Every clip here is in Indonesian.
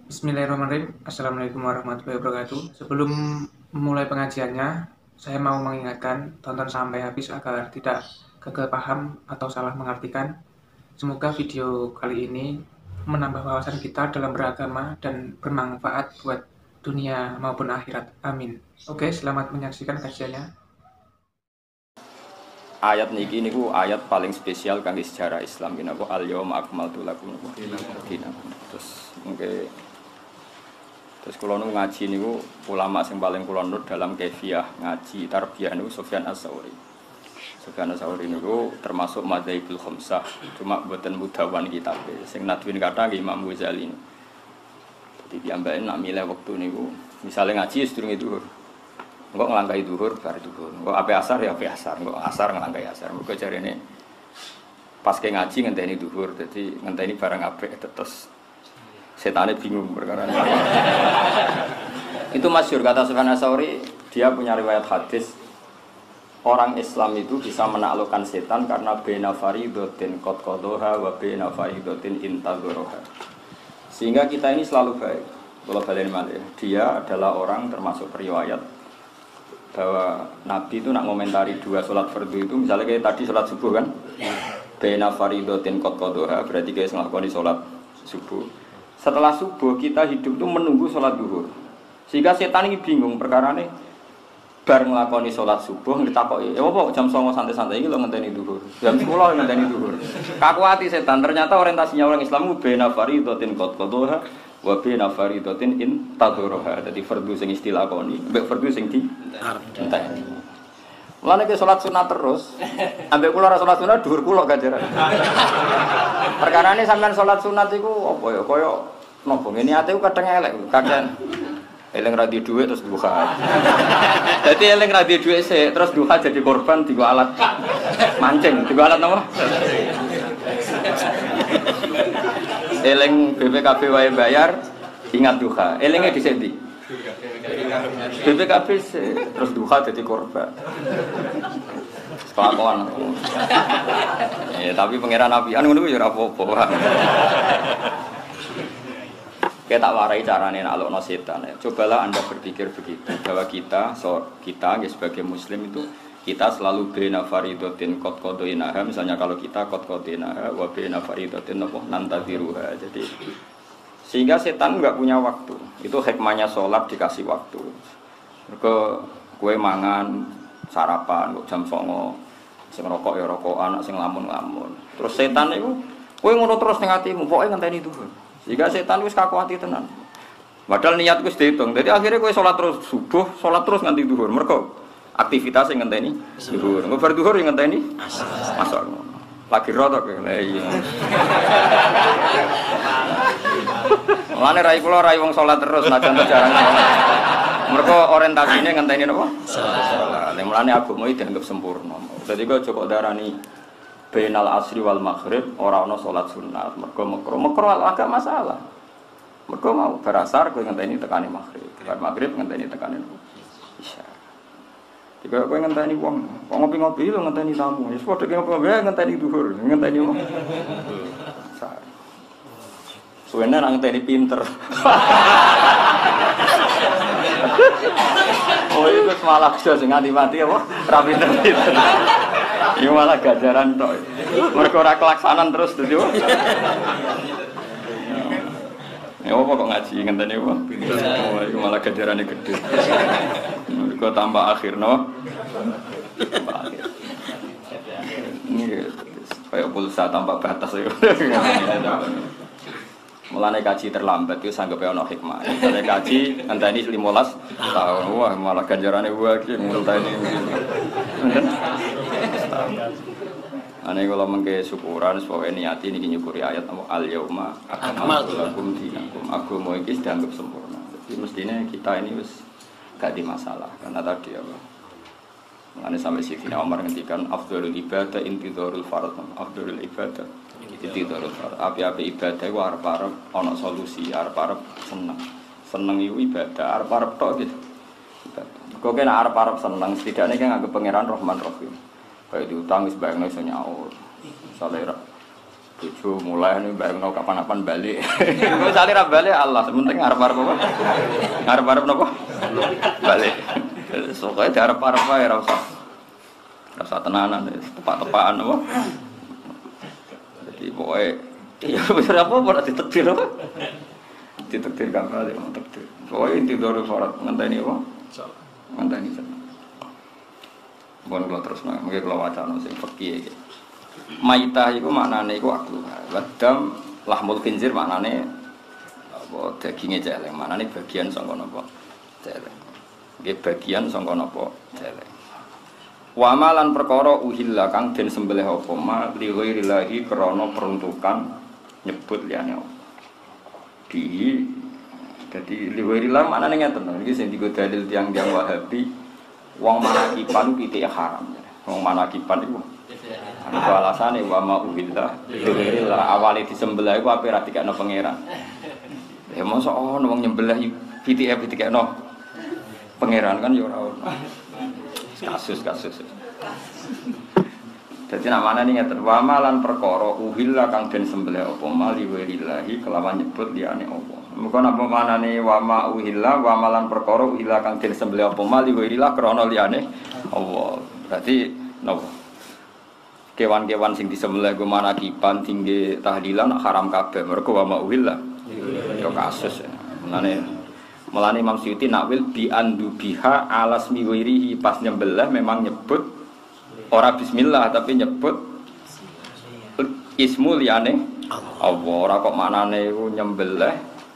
Bismillahirrahmanirrahim. Assalamualaikum warahmatullahi wabarakatuh. Sebelum memulai pengajiannya, saya mau mengingatkan tonton sampai habis agar tidak gagal paham atau salah mengartikan. Semoga video kali ini menambah wawasan kita dalam beragama dan bermanfaat buat dunia maupun akhirat. Amin. Oke, selamat menyaksikan kajiannya. Ayat niki niku ayat paling spesial kangge sejarah Islam ini apa al-yauma akmaltu lakum dinakum. Terus kula nu ngaji niku ulama sing paling kula nurut dalam kefiah ngaji tarbiyah niku Sufyan Ats-Tsauri. Sufyan Ats-Tsauri niku termasuk madzhabul khamsah, cuma mboten mudawan kitab sing nadwin kata Imam Ghazali. Jadi piyambake nak milih wektu niku misale ngaji sedurunge zuhur. Engko nglangkahi zuhur bar zuhur. Engko ape asar ya ape asar, engko asar nglangkahi asar. Mergo jarene pas ke ngaji ngenteni zuhur, dadi ngenteni barang apik terus setane bingung perkara ini. Itu masyhur kata Sufyan Ats-Tsauri, dia punya riwayat hadis orang Islam itu bisa menaklukkan setan karena baina faridatin qad qadaha wa baina faridatin intadharaha. Sehingga kita ini selalu baik. Kalau balen malih, dia adalah orang termasuk riwayat bahwa Nabi itu nak komentari dua sholat fardu itu, misalnya kayak tadi sholat subuh kan, baina faridatin qad qadaha, berarti kayak nglakoni sholat subuh. Setelah subuh kita hidup itu menunggu sholat zuhur, sehingga setan ini bingung perkara ini bar nglakoni sholat subuh ngetakoki ya apa jam 09.00 santai-santai iki lho ngenteni zuhur, jam 10 ngenteni zuhur. Kakuati setan, ternyata orientasinya orang Islam baina faridatin qad qadaha wa baina faridatin intadharaha. Dadi fardu sing istilakoni mbek fardu sing di enteni. Mulane ke salat sunat terus. Ambek kula ora salat sunat dhuwur kula ganjaran. Perkarane sampean salat sunat iku apa ya kaya napa ngene ate ku kadang elek, kadang eling ra di dhuwit terus duha. Dadi eling ra di dhuwit sik terus duha jadi korban digo alat mancing, digo alat napa? Eling BPKB wae bayar, ingat duha. Elingnya di sini. BPKB terus duha jadi korban. Kelakuan. Tapi pangeran apian ngono ya ora apa-apa. Kita tak warai carane nalokno setan. Cobalah Anda berpikir begitu bahwa kita sebagai muslim itu kita selalu baina faridatin qad qadainaha, misalnya kalau kita qad qadainaha wa baina faridatin nantadiruha. Jadi sehingga setan enggak punya waktu. Itu hikmahnya sholat dikasih waktu. Mergo kowe mangan sarapan kok jam 09.00 sing rokok ya rokokan, sing lamun-lamun. Terus setan niku kowe ngono terus ning atimu, pokoke ngenteni itu. Sehingga setan wis kakuati tenan. Padahal niat wis diitung. Jadi akhirnya kowe sholat terus subuh, sholat terus nganti zuhur. Mergo aktivitas yang ngenteni zuhur. Engko bar zuhur yang ngenteni asar. Lagi rotok lha iya. Mulane rai kula rai wong salat terus najan jarang. Mergo orientasine ngenteni napa? Salat. Mulane agama iki dianggap sempurna. Dadi kok aja kok darani bainal asri wal maghrib ora ana salat sunat. Mergo makro agak masalah. Mergo mau berasar kowe ngenteni tekane maghrib. Bar maghrib ngenteni tekane isya. Jika kowe ngenteni wong, kok ngopi-ngopi lho ngenteni tamu. Wis padha ngopi-ngopi ngenteni zuhur, ngenteni wong. Suwene nang ngenteni pinter. Oh itu malah bisa sing nganti-mati apa? Ra pinter-pinter. Iki malah gajaran tok. Mergo ora kelaksanan terus dadi. Ya apa kok ngaji ngenteni apa? Oh iku malah gajarane gede. Kau tambah akhir, no? Tambah akhir. Ini kayak pulsa tambah batas ya. Mulane kaji terlambat itu sanggep ono hikmah. Mulane kaji ngenteni 15 tahun. Wah, malah ganjarane wae ngenteni. Ane kula mengke syukuran supaya niati niki nyukuri ayat al-yauma akmaltu lakum dinakum. Agama iki dianggap sempurna. Jadi mestine kita ini wis gak di masalah karena tadi apa mengenai sampai Sayyidina Umar ngendikan afdhalul ibadah intidharul fardh afdhalul ibadah intidharul fardh api-api ibadah iku arep-arep ana solusi arep-arep seneng iku ibadah arep-arep tok gitu kok kena arep-arep seneng setidaknya kan nganggep pangeran Rahman Rahim kaya diutang wis bayangno iso nyaur salera Bojo mulai nih bareng kapan-kapan balik. Misale ra balik Allah, sementing arep-arep apa? Arep-arep napa? Balik. Soale diarep-arep wae ra usah tenanan, tepak-tepakan apa? Jadi pokoke ya wis apa ora ditekdir apa? Ditekdir kan balik tekdir. Pokoke inti doro syarat ngenteni apa? Ngenteni. Bon kula terus mengke kula wacana sing fikih iki. Maitah iku maknane iku aklu. Wadam lahmul khinzir maknane apa daginge celeng. Maknane bagian saka napa? Celeng. Nggih bagian saka napa? Celeng. Wa malan perkara uhilla kang den sembelih apa ma li ghairillahi krana peruntukan nyebut liyane apa. Dadi li ghairillah maknane ngeten. Iki sing digo dalil tiyang-tiyang Wahabi wong manakipan pitik haram. Wong manakipan iku itu alasannya wa ma'uhillah Alhamdulillah awalnya disembelih itu apa yang dikakno pangeran ya masa wong nyembelih pitik-pitik pangeran kan ya orang kasus jadi namanya ini ngeten wa malan perkara uhillah kang den sembelih apa mali walillahi kelawan nyebut liyane Allah muga napa manane wa ma'uhillah wa malan perkara uhillah kang den sembelih apa mali walillah krana liyane Allah berarti napa kewan-kewan sing disembelih go manakipan tinggi tahlilan haram kabeh mergo wa ma'uhillah yo kasus melane Imam Suyuti nakwil bi andu biha alas miwirihi pas nyembelih memang nyebut ora bismillah tapi nyebut ismu liyane Allah ora kok maknane nyembelih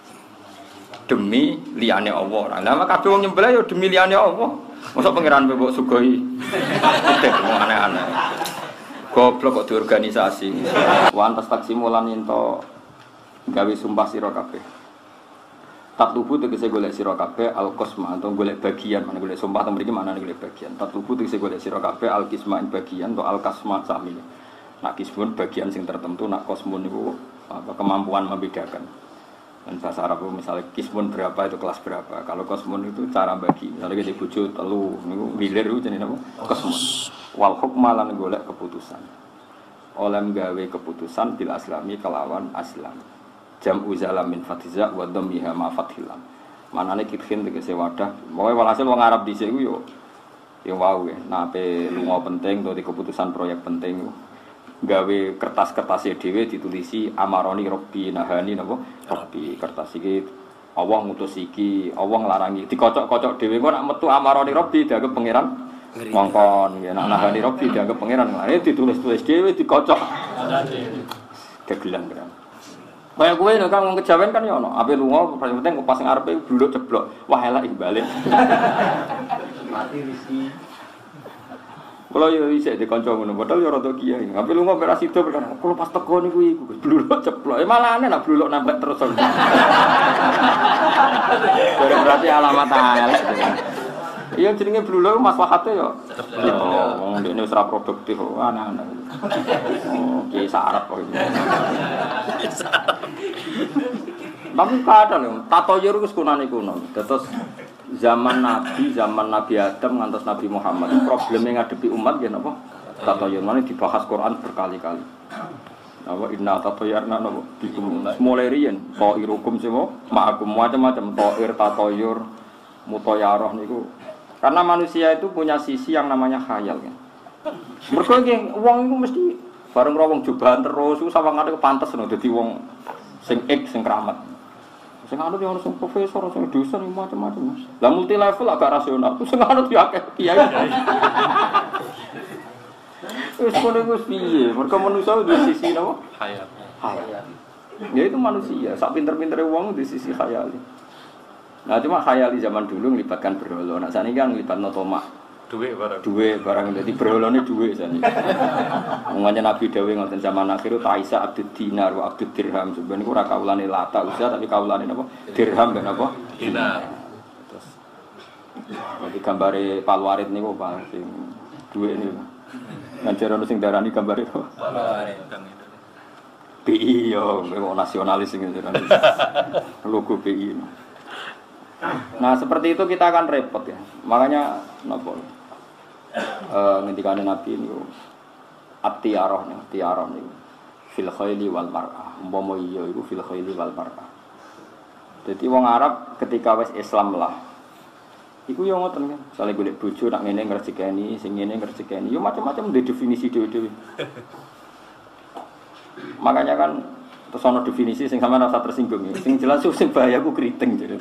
demi liyane Allah lah mak kabeh wong nyembelih yo demi liyane Allah mosok pangeran mbok sugoi aneh-aneh goblok kok diorganisasi. Wantas taksimu lan ento gawe sumpah sira kabeh. Tatlubu tegese golek sira kabeh al-qisma atau golek bagian, mana golek sumpah teng mriki manane golek bagian. Tatlubu tegese golek sira kabeh al-qisma bagian atau al-qasma sami. Nak kismun bagian sing tertentu, nak kosmun niku kemampuan membedakan. Dan bahasa Arab misalnya kismun berapa itu kelas berapa. Kalau kosmun itu cara bagi. Misalnya kita bojo telu niku wilir itu jenenge apa? Kosmun. Wal hukma lan golek keputusan. Oleh gawe keputusan bil aslami kelawan aslam. Jam'u zalam min fatiza wa dhammiha ma fathilam. Manane kithin tegese wadah. Pokoke walhasil wong Arab dhisik ku yo wau ya. Nape lunga penting utawa keputusan proyek penting gawe kertas-kertasé dhewe ditulisi amaroni robbi nahani napa robbi kertas iki Allah ngutus iki Allah nglarangi dikocok-kocok dhewe kok nek metu amaroni robbi dianggap pangeran ngongkon ya nek nahani robbi dianggap pangeran ngene ditulis-tulis dhewe dikocok kegelan kan kaya kowe nek kang kejawen kan ya ono ape lunga paling penting pas sing arepe bluluk ceblok wah elek iki balik mati rezeki. Kalau yo isih di kanca ngono, padahal yo rada kiai. Tapi lu ngombe ra sida perkara. Kalau pas teko niku iku bluluk ceplok. Malah aneh nak bluluk nambah terus. Berarti alamat elek. Iya jenenge bluluk maslahate yo. Wong ndekne wis ra produktif aneh-aneh. Oh, kiai sarap kok iki. Tapi kadang tatoyur wis kunane kuno. Terus zaman Nabi Adam ngantos Nabi Muhammad problemnya ngadepi umat ya napa tatoyur mana dibahas Quran berkali-kali napa inna tatoyarna napa bikum mulai riyen tairukum semua ma'akum macam-macam tair tatoyur mutayarah niku karena manusia itu punya sisi yang namanya khayal kan mergo nggih wong iku mesti bareng ro wong jubahan terus iku sawangane pantes lho dadi wong sing sing keramat. Sing anut yo ono sing profesor, sing dosen macam-macam. Lah multi level agak rasional. Sing anut yo akeh kiai. Wis kono wis piye? Mergo manusa di sisi napa? Khayal. Ya itu manusia, sak pinter-pintere wong di sisi khayali. Nah cuma khayali zaman dulu melibatkan berhala. Nah saniki kan melibatno tomak. Duwe barang dadi berhalane duwe jane. Wongane Nabi dawuh ngoten zaman akhir Taisa abdud dinar wa abdud dirham. Sebenarnya ora kaulane lata usah tapi kaulane napa? Dirham ben apa? Dinar. Terus iki gambare Palwarit niku Pak sing duwe niku. Ngajar ono sing darani gambare to. Palwarit kang itu. BI yo nasionalis sing darani. Logo BI. Nah seperti itu kita akan repot ya. Makanya napa? Ngendikane Nabi niku at-tiarah niku. fil khayli wal mar'ah. Umpama iya iku fil khayli wal mar'ah. Dadi wong Arab ketika wis Islam lah. Iku yo ngoten kan. Sale golek bojo nak ngene ngrejekeni, sing ngene ngrejekeni. Yo macam-macam ndek definisi dhewe-dhewe. Makanya kan terus ana definisi sing sampeyan rasa tersinggung ya. Sing jelas sing bahaya ku kriting jadi.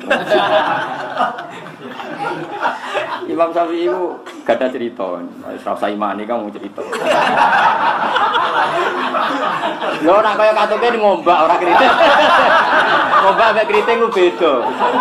Imam Syafi'i itu gak ada cerita, serasa imani kamu cerita. Lo nak kaya katanya ngombak orang kriting. Ngombak sampai kriting itu beda.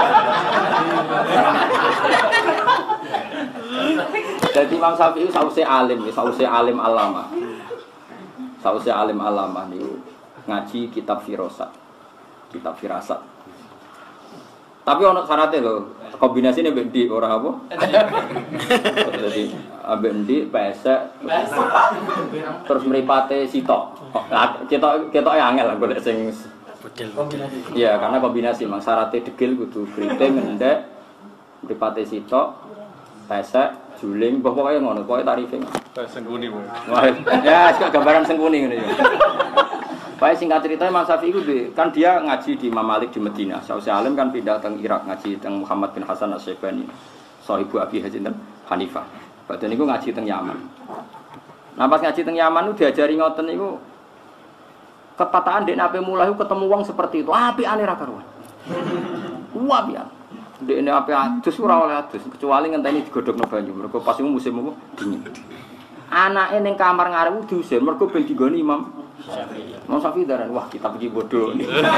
Jadi Imam Syafi'i itu sausé alim alama. Sausé alim alama nih ngaji kitab firasat. Kitab firasat. Tapi ono syaratnya lho, kombinasi ini bendi orang apa? Jadi bendi, pesek, terus meripate sitok. Ketok angel lah golek sing kombinasi. Iya, karena kombinasi mang syaratnya degil kudu kriting ngendek, meripate sitok, pesek, juling, pokoknya ngono, pokoknya tarifnya. Sengkuni bu. Ya, gambaran sengkuni ngene ya. Baik singkat cerita Imam Syafi'i itu kan dia ngaji di Imam Malik di Medina. Sausé alim kan pindah teng Irak ngaji teng Muhammad bin Hasan Asy-Syaibani. Sahibu Abi Hasan Hanifah. Badan niku ngaji teng Yaman. Nah pas ngaji teng Yaman itu diajari ngoten niku kepataan dek nape mulai ketemu wong seperti itu. Apikane ra karuan. Apian. Dekne ape adus ora oleh adus kecuali ngenteni digodhogno banyu. Mergo pas iku musim apa dingin. Anake ning kamar ngarep diusir mergo ben digoni Imam Imam Syafi'i daran wah kitab iki bodoh.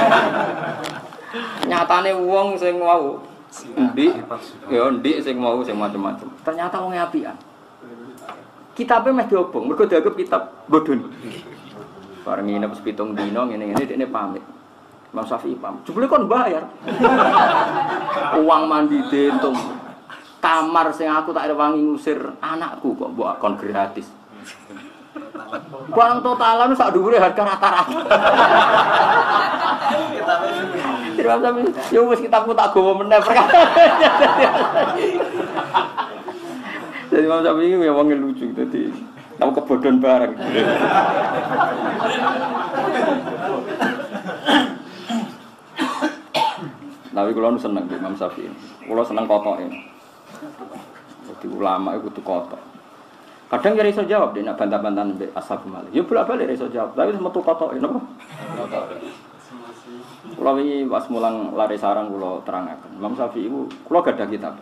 Nyatane wong sing mau ndik sing mau sing macam-macam. Ternyata wong apian. Kitabe meh diobong mergo dianggap kitab bodoh. Bareng nginep 7 dina ngene-ngene dekne pamit. Imam Syafi'i pamit. Jebule kon bayar. Uang mandi dentung. Kamar sing aku tak rewangi ngusir anakku kok mbok akon gratis. Barang totalan sak dhuwure harga rata-rata. Kita sampe yo wis kitabku tak gowo meneh perkara. Jadi Imam Syafi'i ya wong lucu dadi tau kebodohan bareng. Tapi kula seneng Imam Syafi'i. Kula seneng kotoke. Jadi ulama itu kudu kotok. Kadang ya iso jawab dia nak bantah-bantahan mbek Ashabul Malik. Ya bolak-balik iso jawab, tapi metu kotoke napa? Kotoke. Kula wingi pas mulang lare sarang kula terangaken. Imam Syafi'i iku kula gadah kitab.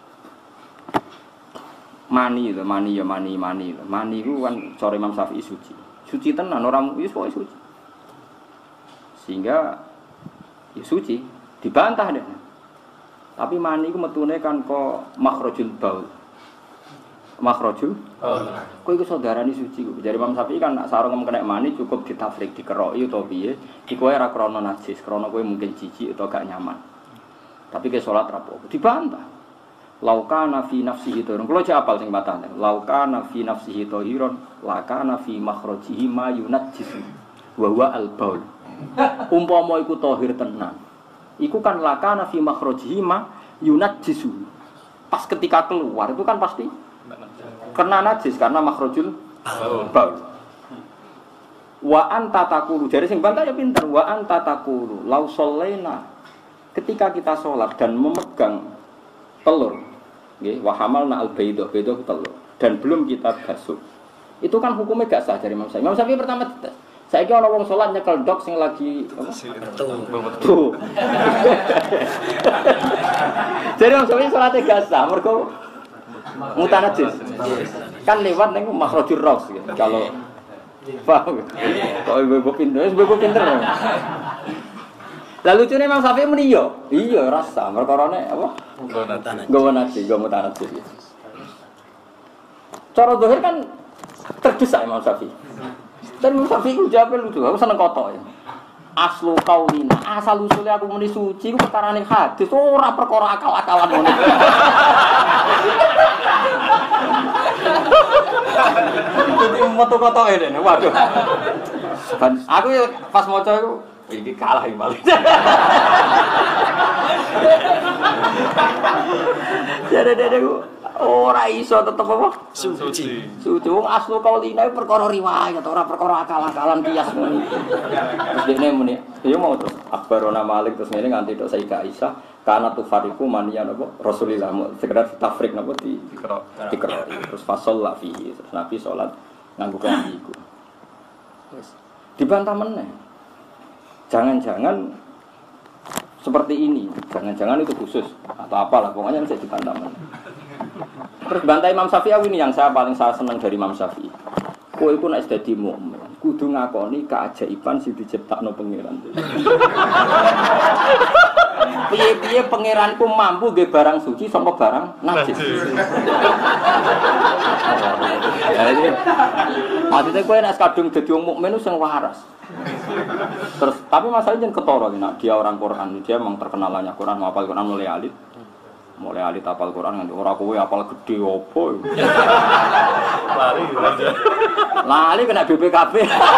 Mani lho. Mani iku kan cara Imam Syafi'i suci. Suci tenan ora wis pokoke suci. Sehingga ya suci dibantah deh. Tapi mani iku metune kan kok makhrajul baul. Makhrajul kowe iku saudarane suci kok. Jare Imam Syafi'i kan nek sarung kena mani cukup ditafrik dikeroki utawa piye. Iku ora krana najis, krana kowe mungkin jijik utawa gak nyaman. Tapi ke salat ra apa dibantah. Laukana fi nafsihi tahirun. Kulo cek apal sing batane. Laukana fi nafsihi tahirun, lakana fi makhrajihi ma yunajjisu. Wa huwa al-baul. Umpama iku tahir tenan. Iku kan lakana fi makhrajihi ma yunajjisu. Pas ketika keluar itu kan pasti kena najis karena makhrajul baul. Wa anta taqulu, jare sing bantah ya pinter. Wa anta taqulu law shallaina, ketika kita sholat dan memegang telur nggih, wa hamalna al-bayda, bayda telur dan belum kita basuh. Itu kan hukumnya gak sah dari Imam Syafi'i. Imam Syafi'i pertama saiki ana wong salat nyekel dok sing lagi apa? Tuh. Jadi Imam Syafi'i salate gak sah mergo mutanajis. Kan lewat ning makhrajur raus gitu. Kalau paham. Kok ibu pinter. Lalu lucunya Imam Syafi'i muni iya rasa perkarane apa? Nggawa najis, nggawa mutanajis. Cara zahir kan terdesak Imam Syafi'i. Dan Imam Syafi'i ku jawab lucu, aku seneng kotok ya. Aslu kaulina, asal usulnya aku muni suci ku perkarane hadis, ora perkara akal-akalan ngono. Jadi metu kotoke dene, waduh. Aku ya pas maca iku iki kalah iki malah. Jadi Ora iso tetep apa? Suci. Suci wong aslu kaulina perkara riwayat ora perkara akal-akalan kias ngono. Terus dene muni, ya mau terus akbarona Malik terus ngene nganti tok Sayyidah Aisyah kana tu fariqu maniyan apa Rasulillah sekedar tafrik napa dikra. Terus fasalla fihi terus Nabi salat nganggo klambi iku. Wis dibantah meneh. Jangan-jangan seperti ini, jangan-jangan itu khusus atau apalah pokoknya mesti dibantah meneh. Terus bantai Imam Syafi'i ini yang saya senang dari Imam Syafi'i. Kowe iku nek dadi mukmin, kudu ngakoni keajaiban sing diciptakno pangeran. Piye-piye pangeranku mampu nggih barang suci saka barang najis. Jadi, maksudnya kowe nek kadung dadi wong mukmin sing waras. Terus tapi masalahnya jangan ketara nek dia orang Quran, dia memang terkenalannya Quran, hafal Quran mulai alit hafal Quran nganti ora kowe hafal gedhe opo. Lali kena BPKB.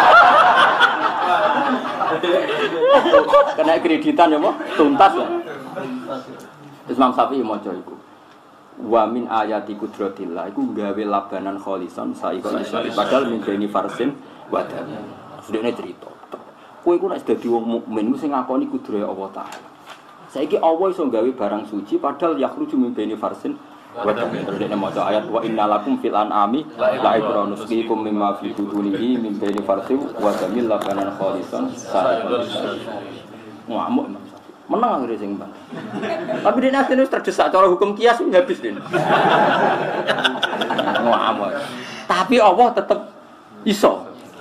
Kena kreditan ya, tuntas ya. Terus Imam Syafi'i maca iku. Wa min ayati qudratillah iku gawe labanan kholisan saikon isari padahal min bani farsin wa dam. Sudene cerita. Kowe iku nek dadi wong mukmin sing ngakoni kudrohe Allah Taala. Saiki Allah iso gawe barang suci padahal yakhruju min bani farsin wa dam. Terus dene maca ayat wa innalakum fil an'ami la ibranus fikum mimma fi butunihi min bani farsin wa damil labanan kholisan saikon isari. Ngamuk menang akhirnya sing bang. Tapi dia nanti harus terdesak cara hukum kias ini habis dia. Ngamuk. Tapi Allah tetap iso.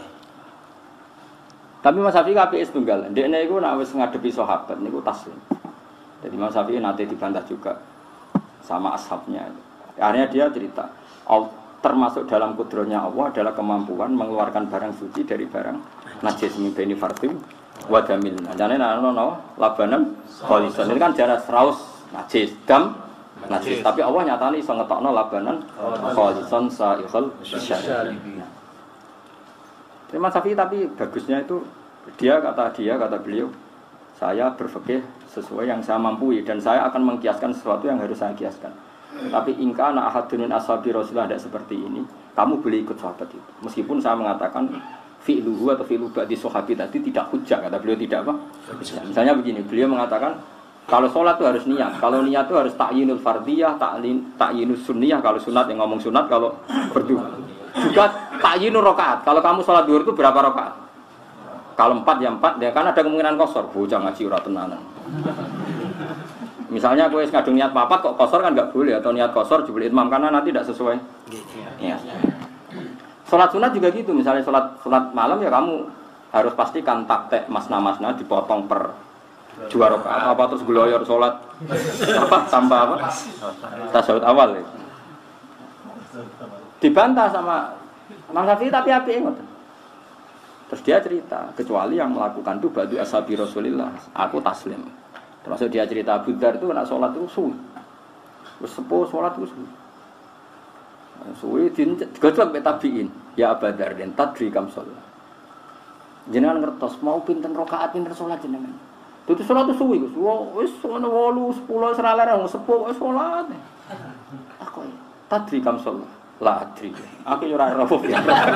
Tapi Mas Syafi'i kabeh tunggal. Dekne iku nek wis ngadepi sahabat niku taslim. Jadi Mas Syafi'i nanti dibantah juga sama ashabnya. Akhirnya dia cerita, termasuk dalam kudrohnya Allah adalah kemampuan mengeluarkan barang suci dari barang najis mibeni fartim wadamil. Jane ana labanan kholisan. Ini kan jarak raus najis, dam najis. Tapi Allah nyatane iso ngetokno labanan kholisan sa'ikhul syar'i. Terima Syafi'i tapi bagusnya itu kata beliau, saya berfikih sesuai yang saya mampu dan saya akan mengkiaskan sesuatu yang harus saya kiaskan. Tapi ingkana ahadun min ashabi Rasulullah tidak seperti ini, kamu boleh ikut sahabat itu. Meskipun saya mengatakan fi'luhu atau fi'lu ba'di sahabi tadi tidak hujjah, kata beliau tidak apa? Misalnya begini, beliau mengatakan kalau sholat itu harus niat. Kalau niat itu harus ta'yinul fardiyah, ta'yinus sunniyah. Kalau sunat yang ngomong sunat, kalau berdua. Juga ta'yinul rakaat. Kalau kamu sholat duhur itu berapa rakaat? Kalau 4 ya 4, ya kan ada kemungkinan kosor. Bocah ngaji ora tenanan. Misalnya kowe ngadung niat papat kok kosor kan enggak boleh atau niat kosor jebul imam karena nanti tidak sesuai. Iya. Sholat sunat juga gitu. Misalnya sholat malam ya kamu harus pastikan taktek masna dipotong per 2 rakaat apa terus gloyor sholat apa tanpa apa tasawuf awal ya. Dibantah sama Imam Syafi'i tapi apike ngoten. Terus dia cerita kecuali yang melakukan itu ba'du ashabi Rasulillah aku taslim. Termasuk dia cerita Abu Dzar itu nak sholat itu suwi. Wis sepuh sholat itu suwi. Suwi digojlok mek tabiin. Ya Abu Dzar den tadri kam sholat. Jenengan ngertos mau pinten rakaat pinten sholat jenengan. Tutu sholat itu suwi, wis ngono 8, 10 seralara sepuh wis sholat. Aku tadri kam sholat. La adri. Aku yo ora roh.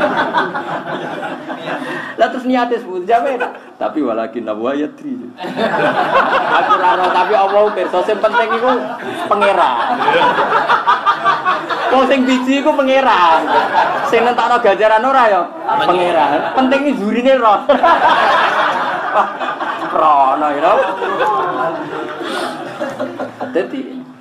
Lah terus niate sebut jawe tapi walakin wa yadri. Aku ora roh tapi Allah pirsa sing penting iku pangeran. Wong sing biji iku pangeran. Sing nentakno ganjaran ora ya pangeran. Penting iki jurine roh. Rono ya. Jadi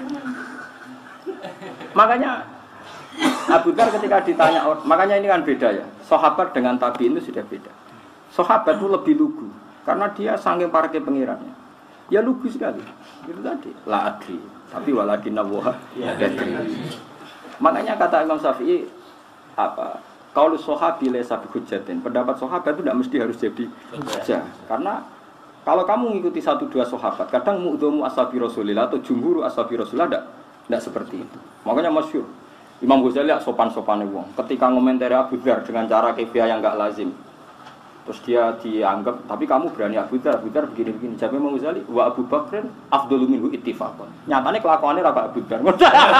makanya Abu Dzar ketika ditanya, makanya ini kan beda ya. Sahabat dengan tabi'in itu sudah beda. Sahabat itu lebih lugu karena dia saking parke pengirannya. Ya lugu sekali. Itu tadi, la adri, tapi walakin Allah yadri. Makanya kata Imam Syafi'i apa? Qaulu sahabi laysa bihujjatin. Pendapat sahabat itu tidak mesti harus jadi hujjah. Karena kalau kamu mengikuti 1-2 sahabat, kadang mu'dhamu ashabi Rasulillah atau jumhur ashabi Rasulillah tidak seperti itu. Makanya masyhur Imam Ghazali sopan-sopane wong. Ketika ngomentari Abu Dzar dengan cara kefiah yang enggak lazim. Terus dia dianggap, tapi kamu berani Abu Dzar begini-begini. Jawab Imam Ghazali, wa Abu Bakrin afdalu minhu ittifaqan. Nyatane kelakuannya ra Abu Dzar.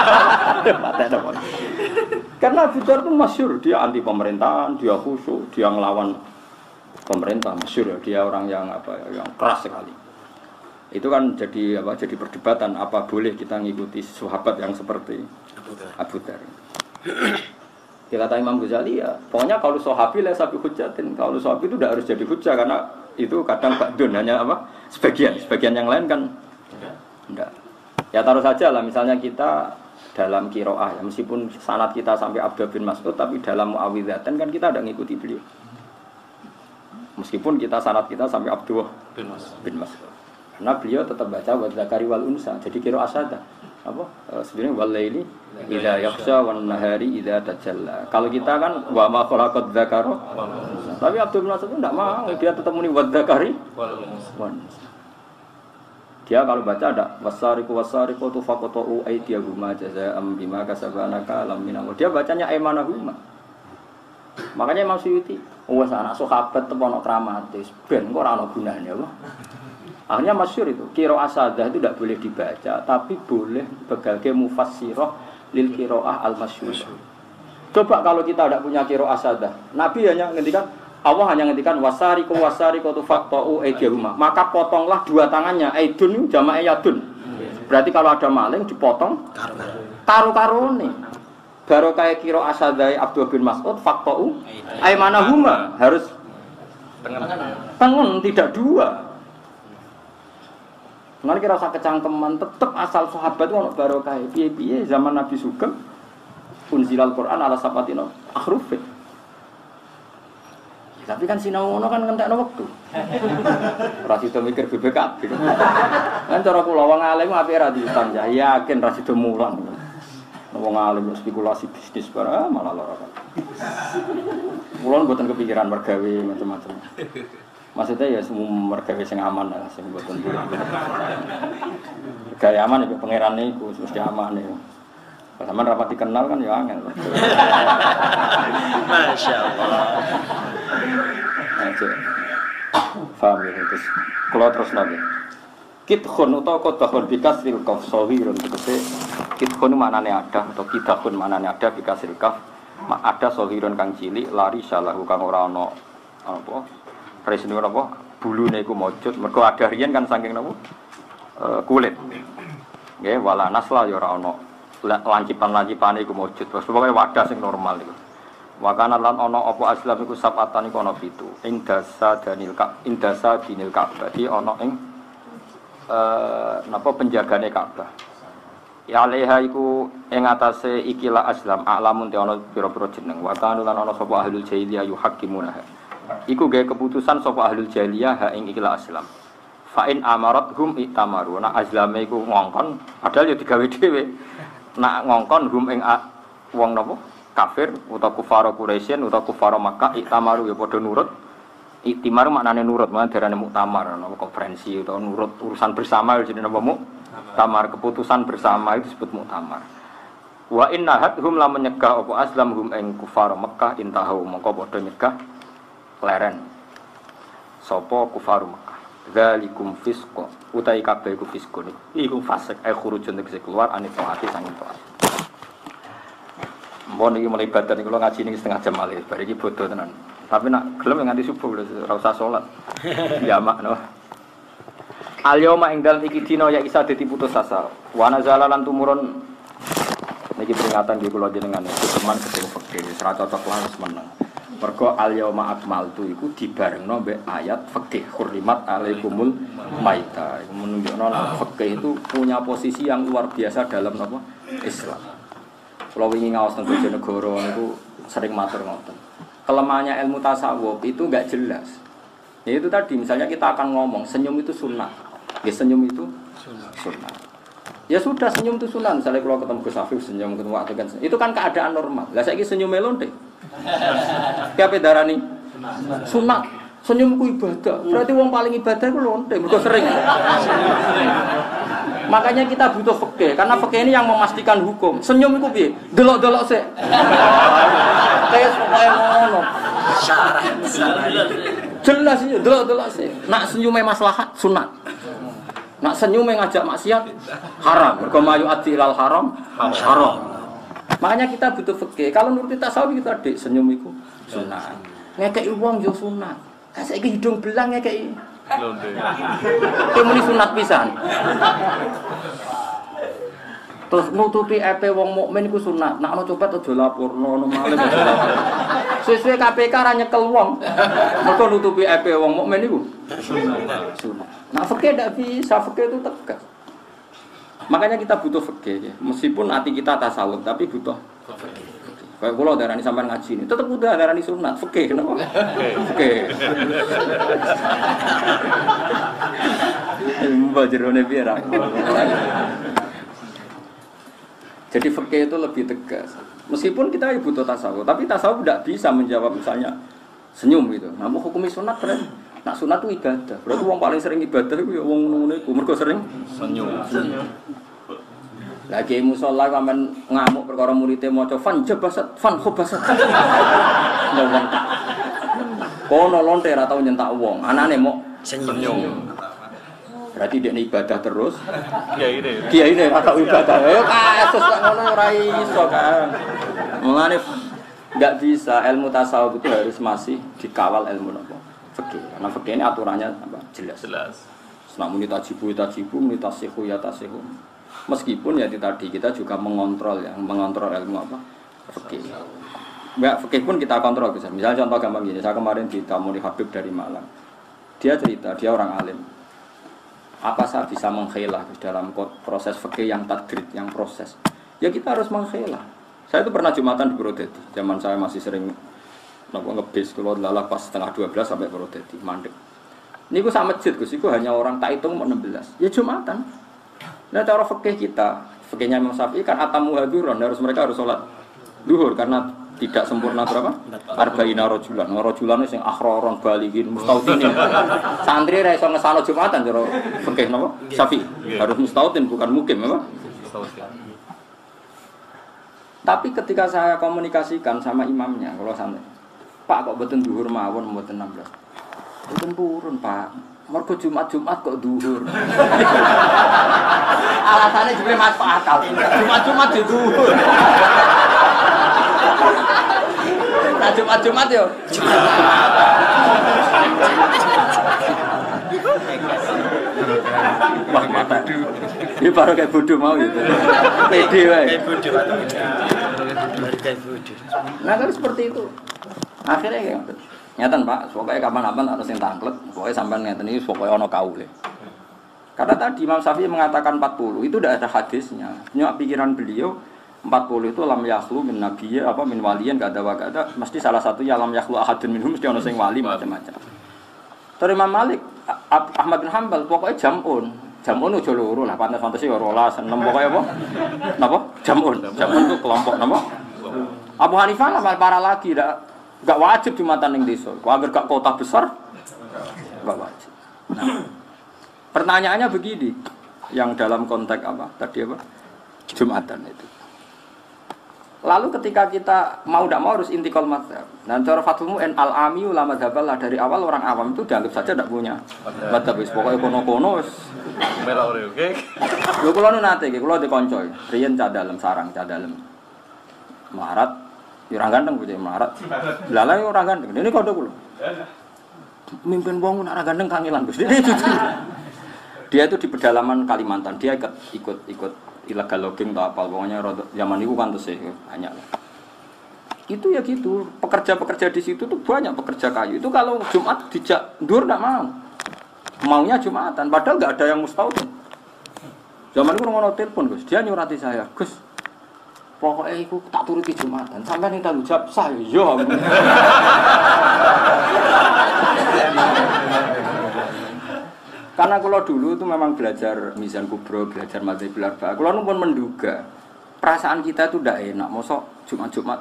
Karena Abu Dzar itu masyhur, dia anti pemerintahan, dia khusyuk, dia ngelawan pemerintah, masyhur ya. Dia orang yang yang keras sekali. Itu kan jadi perdebatan apa boleh kita ngikuti sahabat yang seperti Abu Dzar. Dia kata Imam Ghazali ya, pokoknya kalau sahabi lah sahabi hujatin. Kalau sahabi itu tidak harus jadi hujah karena itu kadang ba'dun hanya sebagian yang lain kan enggak. Ya taruh saja lah misalnya kita dalam qiraah ya, meskipun sanad kita sampai Abdullah bin Mas'ud tapi dalam muawwidzatain kan kita ada ngikuti beliau. Meskipun sanad kita sampai Abdullah bin Mas'ud. Karena beliau tetap baca wa dzakari wal unsa. Jadi qiraah asyada. Sebenarnya walaili idza yakhsha wan nahari idza tajalla. Kalau kita kan wa ma khalaqad dzakara. Tapi Abdul Mas'ud itu enggak mau, dia tetap muni wa dzakari wan. Dia kalau baca ada wasariqu tufaqatu aydiyahuma jazaa'an bima kasabana kalam minal. Dia bacanya aymanahuma. Makanya Imam Suyuti, wes anak sahabat tepono kramatis, ben kok ora ana gunane apa. Akhirnya masyhur itu, qiraah asadah itu tidak boleh dibaca, tapi boleh sebagai mufassirah lil qiraah al-masyhur. Coba kalau kita tidak punya qiraah asadah, Nabi hanya ngendikan, Allah hanya ngendikan wasariqu tufaqtu aydiyahuma. Maka potonglah dua tangannya, aidun jamae yadun. Berarti kalau ada maling dipotong karo-karone. Baru kayak qiraah asadah Abdullah bin Mas'ud faqtu aymanahuma harus tengen tidak dua. Nanti kira usah kecangkeman, tetap asal sahabat itu barokah. Piye-piye zaman Nabi Sugeng unzilal Quran ala sabatina akhrufin. Tapi kan sinau ngono kan ngentekno wektu. Ora sida mikir BPKB. Kan cara kula wong alim ape ra diutang ya yakin ra sida mulang. Wong alim spekulasi bisnis barang malah lara. Kula mboten kepikiran mergawe macam-macam. Maksudnya ya semua mergawe sing aman lah, sing mboten boleh. Gaya aman ya pangeran niku mesti aman ya. Sama rapat dikenal kan ya angel. Masyaallah. Aja. Faham ya terus. Kalau terus lagi. Kithun utawa kodahun bikasril kaf sawirun tegese kithun maknane ada atau kidahun maknane ada bikasril kaf ada sawirun kang cilik lari salahu kang ora ana apa resine apa bulune iku mojot mergo ada riyen kan saking napa kulit nggih wala nasla ya ora ana lancipan-lancipane iku mojot pokoke wadah sing normal iku wakana lan ana apa aslam iku sabatan iku ana 7 ing dasa dinil Ka'bah di ana ing napa penjagane Ka'bah ya leha iku ing atase ikilah aslam alamun te ana pira-pira jeneng wakana lan ana sapa ahlul jahiliyah yuhaqqimunah iku gawe keputusan sapa ahlul jahiliyah ha ing ikilah aslam fa in amarathum itamaru nak aslame iku ngongkon padahal ya digawe dhewe nak ngongkon hum ing wong napa kafir utawa kufar Quraisy utawa kufar Makkah itamaru ya padha nurut iktimar maknane nurut mana darane muktamar napa konferensi utawa nurut urusan bersama jenenge napa muktamar keputusan bersama itu disebut muktamar wa inna hadhum la menyegah apa aslam hum ing kufar Makkah intahu mongko padha nyegah leren sapa kufar Makkah zalikum fisqa utai kabeh iku fiskun iku fasik khurujun tegese keluar anit taati sanging taat mbon iki mulai badan kula ngaji niki setengah jam malih bar iki bodoh tenan tapi nak gelem nganti subuh lho ora usah salat ya makno al yauma ing dalem iki dina ya isa dadi putus asa wa nazala lan tumurun niki peringatan di kula jenengan teman ketemu fikih ora cocok lah wis meneng mergo al yauma akmaltu iku dibarengno mbek ayat fikih hurrimat alaikumul maita iku menunjukno fikih itu punya posisi yang luar biasa dalam apa Islam. Kalau ingin ngawas tentang Bojonegoro niku sering matur ngoten. Kelemahannya ilmu tasawuf itu enggak jelas. Ya itu tadi misalnya kita akan ngomong senyum itu sunnah. Ya senyum itu sunnah. Ya sudah senyum itu sunnah. Misalnya kalau ketemu Gus Afif senyum ketemu waktu kan itu kan keadaan normal. Lah saiki senyum melonte. Ki ape darani? Sunnah. Senyum ku ibadah. Berarti wong paling ibadah ku lonte mergo sering. Makanya kita butuh fikih karena fikih ini yang memastikan hukum. Senyum iku piye? Delok-delok sik. Kayak pokoke ngono. Jelas ya, delok sih. Nak senyume maslahat sunat. Nak senyume ngajak maksiat haram. Mergo mayu ati ilal haram haram. Makanya kita butuh fikih. Kalau nuruti tasawuf kita dik senyum iku sunat. Ngekeki wong yo sunat. Saiki hidung belang ngekeki. Londe. Temuni sunat pisan. Terus nutupi epe wong mukmin iku sunat. Nek ana copet aja laporno, ana maling aja lapor. Suwe-suwe KPK ra nyekel wong. Mergo nutupi epe wong mukmin iku sunat. Nah, fikih ndak bisa, fikih itu tegas. Makanya kita butuh fikih ya. Meskipun hati kita tasawuf tapi butuh fikih. Kayak kula darani sampean ngaji ini, tetep udah darani sunat, fikih napa? Fikih. Mbah jerone piye ra? Jadi fikih itu lebih tegas. Meskipun kita butuh tasawuf, tapi tasawuf tidak bisa menjawab misalnya senyum gitu. Namun hukumnya sunat kan, nak sunat itu ibadah. Berarti orang paling sering ibadah itu ya orang ngono iku. Mergo sering senyum. Lagi musola kamen ngamuk perkara muridé maca fan jabasat fan khobasat. Ngomong tak. Kono lonte ra tau nyentak wong, anane mok senyum. Berarti dia ibadah terus. Kiai ini atau ibadah. Ayo kasus tak ngono ora iso kan. Mulane enggak bisa ilmu tasawuf itu harus masih dikawal ilmu napa? Fikih. Karena fikih ini aturannya apa? Jelas. Namun tajibu, muni tasihu ya tasihu. Meskipun ya tadi kita juga mengontrol ilmu apa? Fikih. Enggak fikih pun kita kontrol bisa. Misalnya contoh gampang gini, saya kemarin ditamu di Habib dari Malang. Dia cerita, dia orang alim. Apa saya bisa mengkhilah dalam proses fikih yang tadrid, yang proses? Ya kita harus mengkhilah. Saya itu pernah Jumatan di Purwodadi. Zaman saya masih sering ngebis kalau lalah pas setengah 12 sampai Purwodadi, mandek. Ini gue sama masjid, Gus. Itu hanya orang tak hitung 16. Ya Jumatan. Nah cara fikih kita, fikihnya Imam Syafi'i kan atamu hadzuron, mereka harus sholat duhur karena tidak sempurna berapa? Arba'ina rajulan. Rajulan sing akhroron balighin mustautin. Santri ra iso ngesano Jumatan cara fikih napa? Syafi'i. Harus mustautin bukan mukim apa? Tapi ketika saya komunikasikan sama imamnya, kalau sampai Pak kok mboten duhur mawon mboten 16. Mboten purun, Pak. Mergo Jumat kok duhur. Alasannya jebule masuk akal. Jumat di duhur. Nah Jumat yo. Wah mata. Ini baru kayak bodoh mau gitu. Pede wae. Kayak bodoh. Nah kan seperti itu. Akhirnya kayak gitu. Nyatan Pak, pokoknya kapan-kapan harus yang tangklet. Pokoknya sampai ngeten ini pokoknya ono kaule. Karena tadi Imam Syafi'i mengatakan 40, itu tidak ada hadisnya. Nyak pikiran beliau 40 itu lam yakhlu min nabiyya apa min waliyan gak ada mesti salah satu ya lam yakhlu ahadun minhum mesti ono sing wali macam-macam. Terus Imam Malik Ahmad bin Hanbal pokoknya jamun aja loro lah pantes-pantes ya 12 6 pokoknya apa? Napa? Jamun itu kelompok napa? Abu Hanifah lah para lagi enggak wajib Jumatan ning desa. Kok agar gak kota besar enggak wajib. Nah, pertanyaannya begini, yang dalam konteks apa? Tadi apa? Jumatan itu. Lalu ketika kita mau tidak mau harus intikal mazhab. Dan cara fatwamu al-ami ulama dzhabal dari awal orang awam itu dianggap saja tidak punya mazhab. Pokoknya kono-kono wis merah ore oke. Lho kula nu nate iki kula dikonco. Riyen cah dalem sarang cah dalem. Marat ya ora ganteng bocah marat. Lala ora ganteng. Ini kode kula. Mimpin wong ora ganteng kangelan Gus. Dia itu di pedalaman Kalimantan. Dia ikut illegal logging atau apa, pokoknya zaman itu kan terus banyak. Itu ya gitu, pekerja-pekerja di situ tuh banyak pekerja kayu. Itu kalau Jumat dijak ndur enggak mau. Maunya Jumatan, padahal enggak ada yang mustautin. Zaman itu ngono telepon, Gus. Dia nyurati saya, Gus. Pokoknya aku tak turuti Jumatan. Sampai ning tanggung jawab saya, yo. Karena kalau dulu itu memang belajar Mizan Kubro, belajar Madzhabul Arba'ah. Kalau pun menduga perasaan kita itu tidak enak. Mosok Jumat.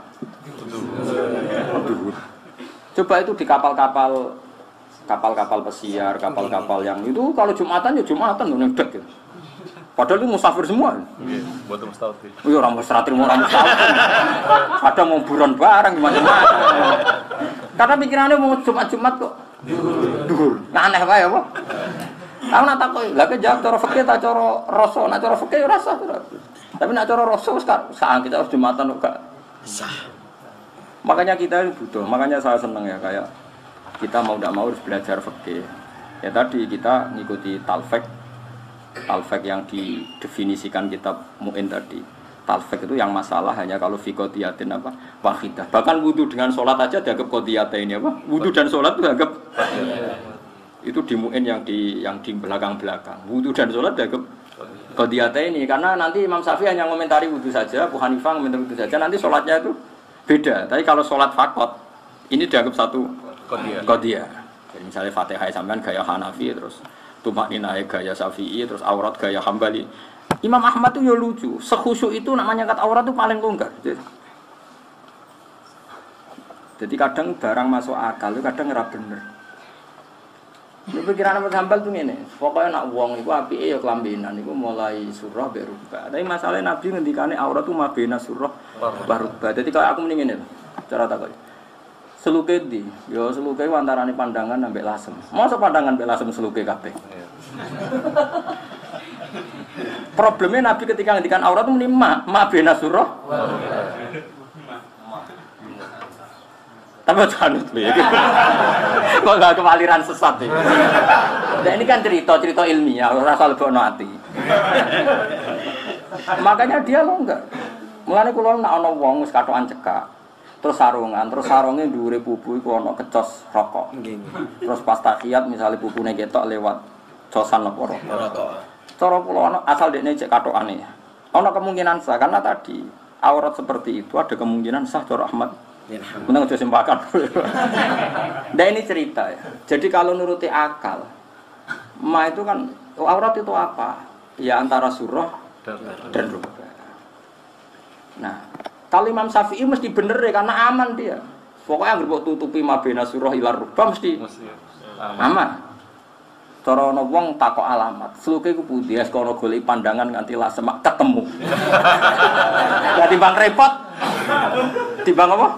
Coba itu di kapal-kapal pesiar, kapal-kapal yang itu kalau Jumatan ya Jumatan ngedek gitu. Padahal itu musafir semua. Iya, buat mustafir. Iya, orang mustafir. Ada mau buron bareng macam-macam. Karena pikirannya mau Jumat kok Dhuwur. Aneh wae apa? Aku nak takoki, lha ke jawab cara fikih ta cara rasa, nak cara fikih ora sah. Tapi nak cara rasa wis kita harus jumatan kok gak sah. Makanya kita butuh, makanya saya seneng ya kayak kita mau tidak mau harus belajar fikih. Ya tadi kita ngikuti talfek yang didefinisikan kitab Mu'in tadi. Talfek itu yang masalah hanya kalau fi qadiyatin apa wahidah. Bahkan wudu dengan sholat aja dianggap qadiyata ini apa? Wudu dan sholat itu dianggap itu di Mu'in yang di belakang-belakang. Wudu dan sholat dianggap qadiyata ini karena nanti Imam Syafi'i hanya komentari wudu saja, Abu Hanifah komentari wudu saja, nanti sholatnya itu beda. Tapi kalau sholat fakot ini dianggap satu qadiyah. Jadi misalnya Fatihah sampean gaya Hanafi terus tumakninah gaya Syafi'i terus aurat gaya Hambali. Imam Ahmad itu ya lucu, sekhusyuk itu namanya kata aurat itu paling longgar. Jadi kadang barang masuk akal itu kadang ora bener. Ini pikiran Ahmad Hambal tuh ngene, pokoknya nak wong iku apike ya kelambinan iku mulai surah bae rubah. Tapi masalahnya Nabi ngendikane aurat itu mabena surah barubah. Jadi kalau aku mending ngene lho, cara takok. Seluke di, yo seluke antarane pandangan ambek lasem. Mosok pandangan ambek lasem seluke kabeh. Problemnya Nabi ketika ngendikan aurat itu muni ma bena surah. Tapi jangan itu ya. Kok enggak kewaliran sesat ya. Nah, ini kan cerita ilmiah, rasa lebokno ati. Makanya dia longgar. Mulane kula nek ana wong wis katokan cekak, terus sarunge dhuwure pupu iku ana kecos rokok. Terus pas tahiyat misale pupune ketok lewat cosan apa rokok. Cara kula asal dekne cek katokane. Ana kemungkinan sah karena tadi aurat seperti itu ada kemungkinan sah cara Ahmad. Menang aja sempakan. Nah ini cerita ya. Jadi kalau nuruti akal, itu kan aurat itu apa? Ya antara surah dan rubah. Nah, kalau Imam Syafi'i mesti bener ya karena aman dia. Pokoknya anggere tutupi mabena surah ilar rubah mesti aman. Cara ana wong takok alamat, sluke iku pundi es kono golek pandangan nganti lak semak ketemu. Lah timbang repot. Timbang apa?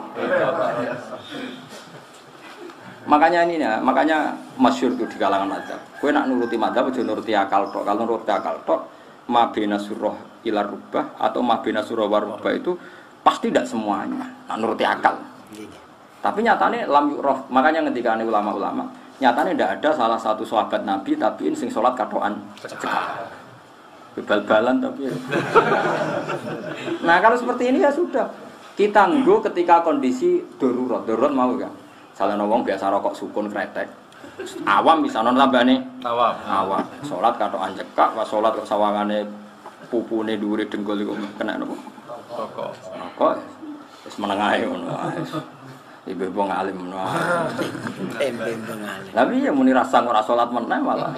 Makanya ini ya, makanya masyhur itu di kalangan madzhab. Kowe nak nuruti madzhab aja nuruti akal tok. Kalau nuruti akal tok, mabena surah ilar rubah atau mabena surah warubah itu pasti tidak semuanya. Nak nuruti akal. Tapi nyatane lam yu'raf. Makanya ngendikane ulama-ulama nyatanya tidak ada salah satu sahabat Nabi tapi sing sholat katoan cekak bal-balan tapi nah kalau seperti ini ya sudah kita nggo ketika kondisi darurat mau kan salah wong biasa rokok sukun kretek awam bisa non tambane awam sholat katoan cekak pas sholat kok sawangane pupune dhuwure dengkul iku kena napa rokok wis menengahe ngono ibu ngalim ngono. Tapi ya muni rasa ora salat meneh malah.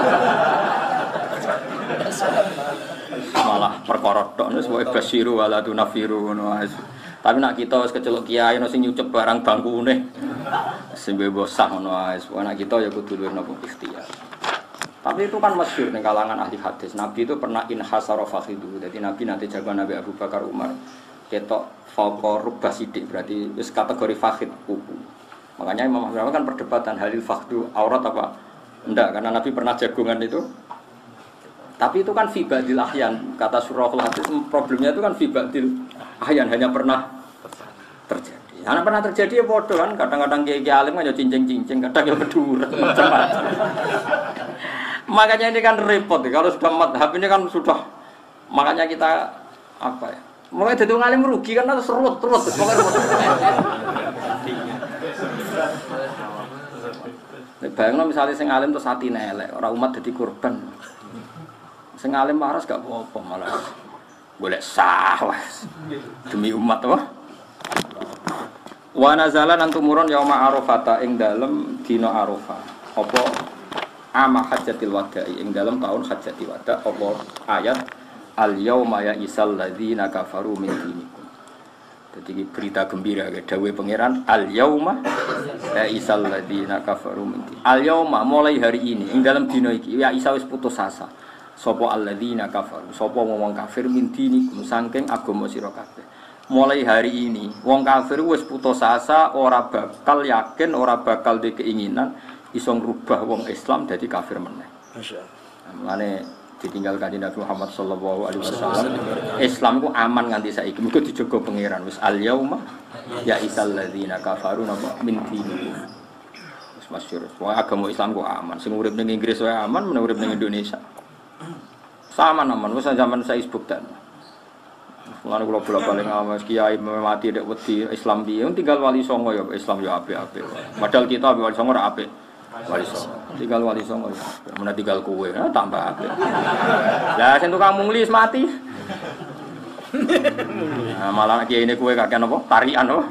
Malah perkara tok wis wae basiru wala tunafiru ngono. Tapi nak kita wis kecelok kiai ono sing nyucep barang bangkune. Sing bebosah ngono wae. Nak kita ya kudu luwih napa ikhtiar. Tapi itu kan masyhur ning kalangan ahli hadis. Nabi itu pernah inhasara fakhidu. Jadi Nabi nanti jagoan Nabi Abu Bakar Umar ketok fakor rubah sidik berarti wis kategori fakhid kuku. Makanya Imam Ahmad kan perdebatan halil fakhdu aurat apa enggak karena Nabi pernah jagungan itu. Tapi itu kan fi badil ahyan kata surahul hadis problemnya itu kan fi badil ahyan hanya pernah terjadi. Hanya pernah terjadi ya bodoh kan kadang-kadang kiai alim kan ya cincing-cincing kadang ya keduren macam-macam. Makanya ini kan repot kalau sudah madhab ini kan sudah makanya kita apa ya mulai jadi ngalim rugi kan terus serut pokoknya bayangno misalnya sing alim terus atine elek ora umat dadi korban sing alim waras gak apa-apa malah golek sah wis demi umat apa wa nazalan antumurun yauma arafata ing dalem dina arafah apa ama hajjatil wada'i ing dalem taun hajjatil wada' apa ayat al-yauma ya'isal ladzina kafaru min dinikum. Jadi berita gembira ke dawuh pangeran al-yauma ya'isal ladzina kafaru min dinikum. Al-yauma mulai hari ini ing dalam dina iki ya isa wis putus asa. Sapa alladzina kafaru, sapa wong kafir min dinikum saking agama sira kabeh. Mulai hari ini wong kafir wis putus asa ora bakal yakin, ora bakal di keinginan iso ngrubah wong Islam dadi kafir meneh. Masyaallah. Mulane ditinggal kanjeng Nabi Muhammad sallallahu alaihi wasallam. Islam ku aman nganti saiki. Mergo dijaga pangeran. Wis al yauma ya isal ladzina kafaru napa min dinihim. Wis masyhur. Wong agama Islam ku aman. Sing urip ning Inggris wae aman, men urip ning Indonesia. Sama aman. Wis zaman Facebook dan. Mulane kula bolak-balik ngawas kiai mati dek wedi Islam piye tinggal wali songo ya Islam ya apik-apik. Padahal kita wali songo ora apik. Wali songo. Tinggal wali songo ya. Mun tinggal kowe tambah apik. Lah sing tukang munglis mati. Nah, malah kiai ini kowe kakean apa? Tarian apa?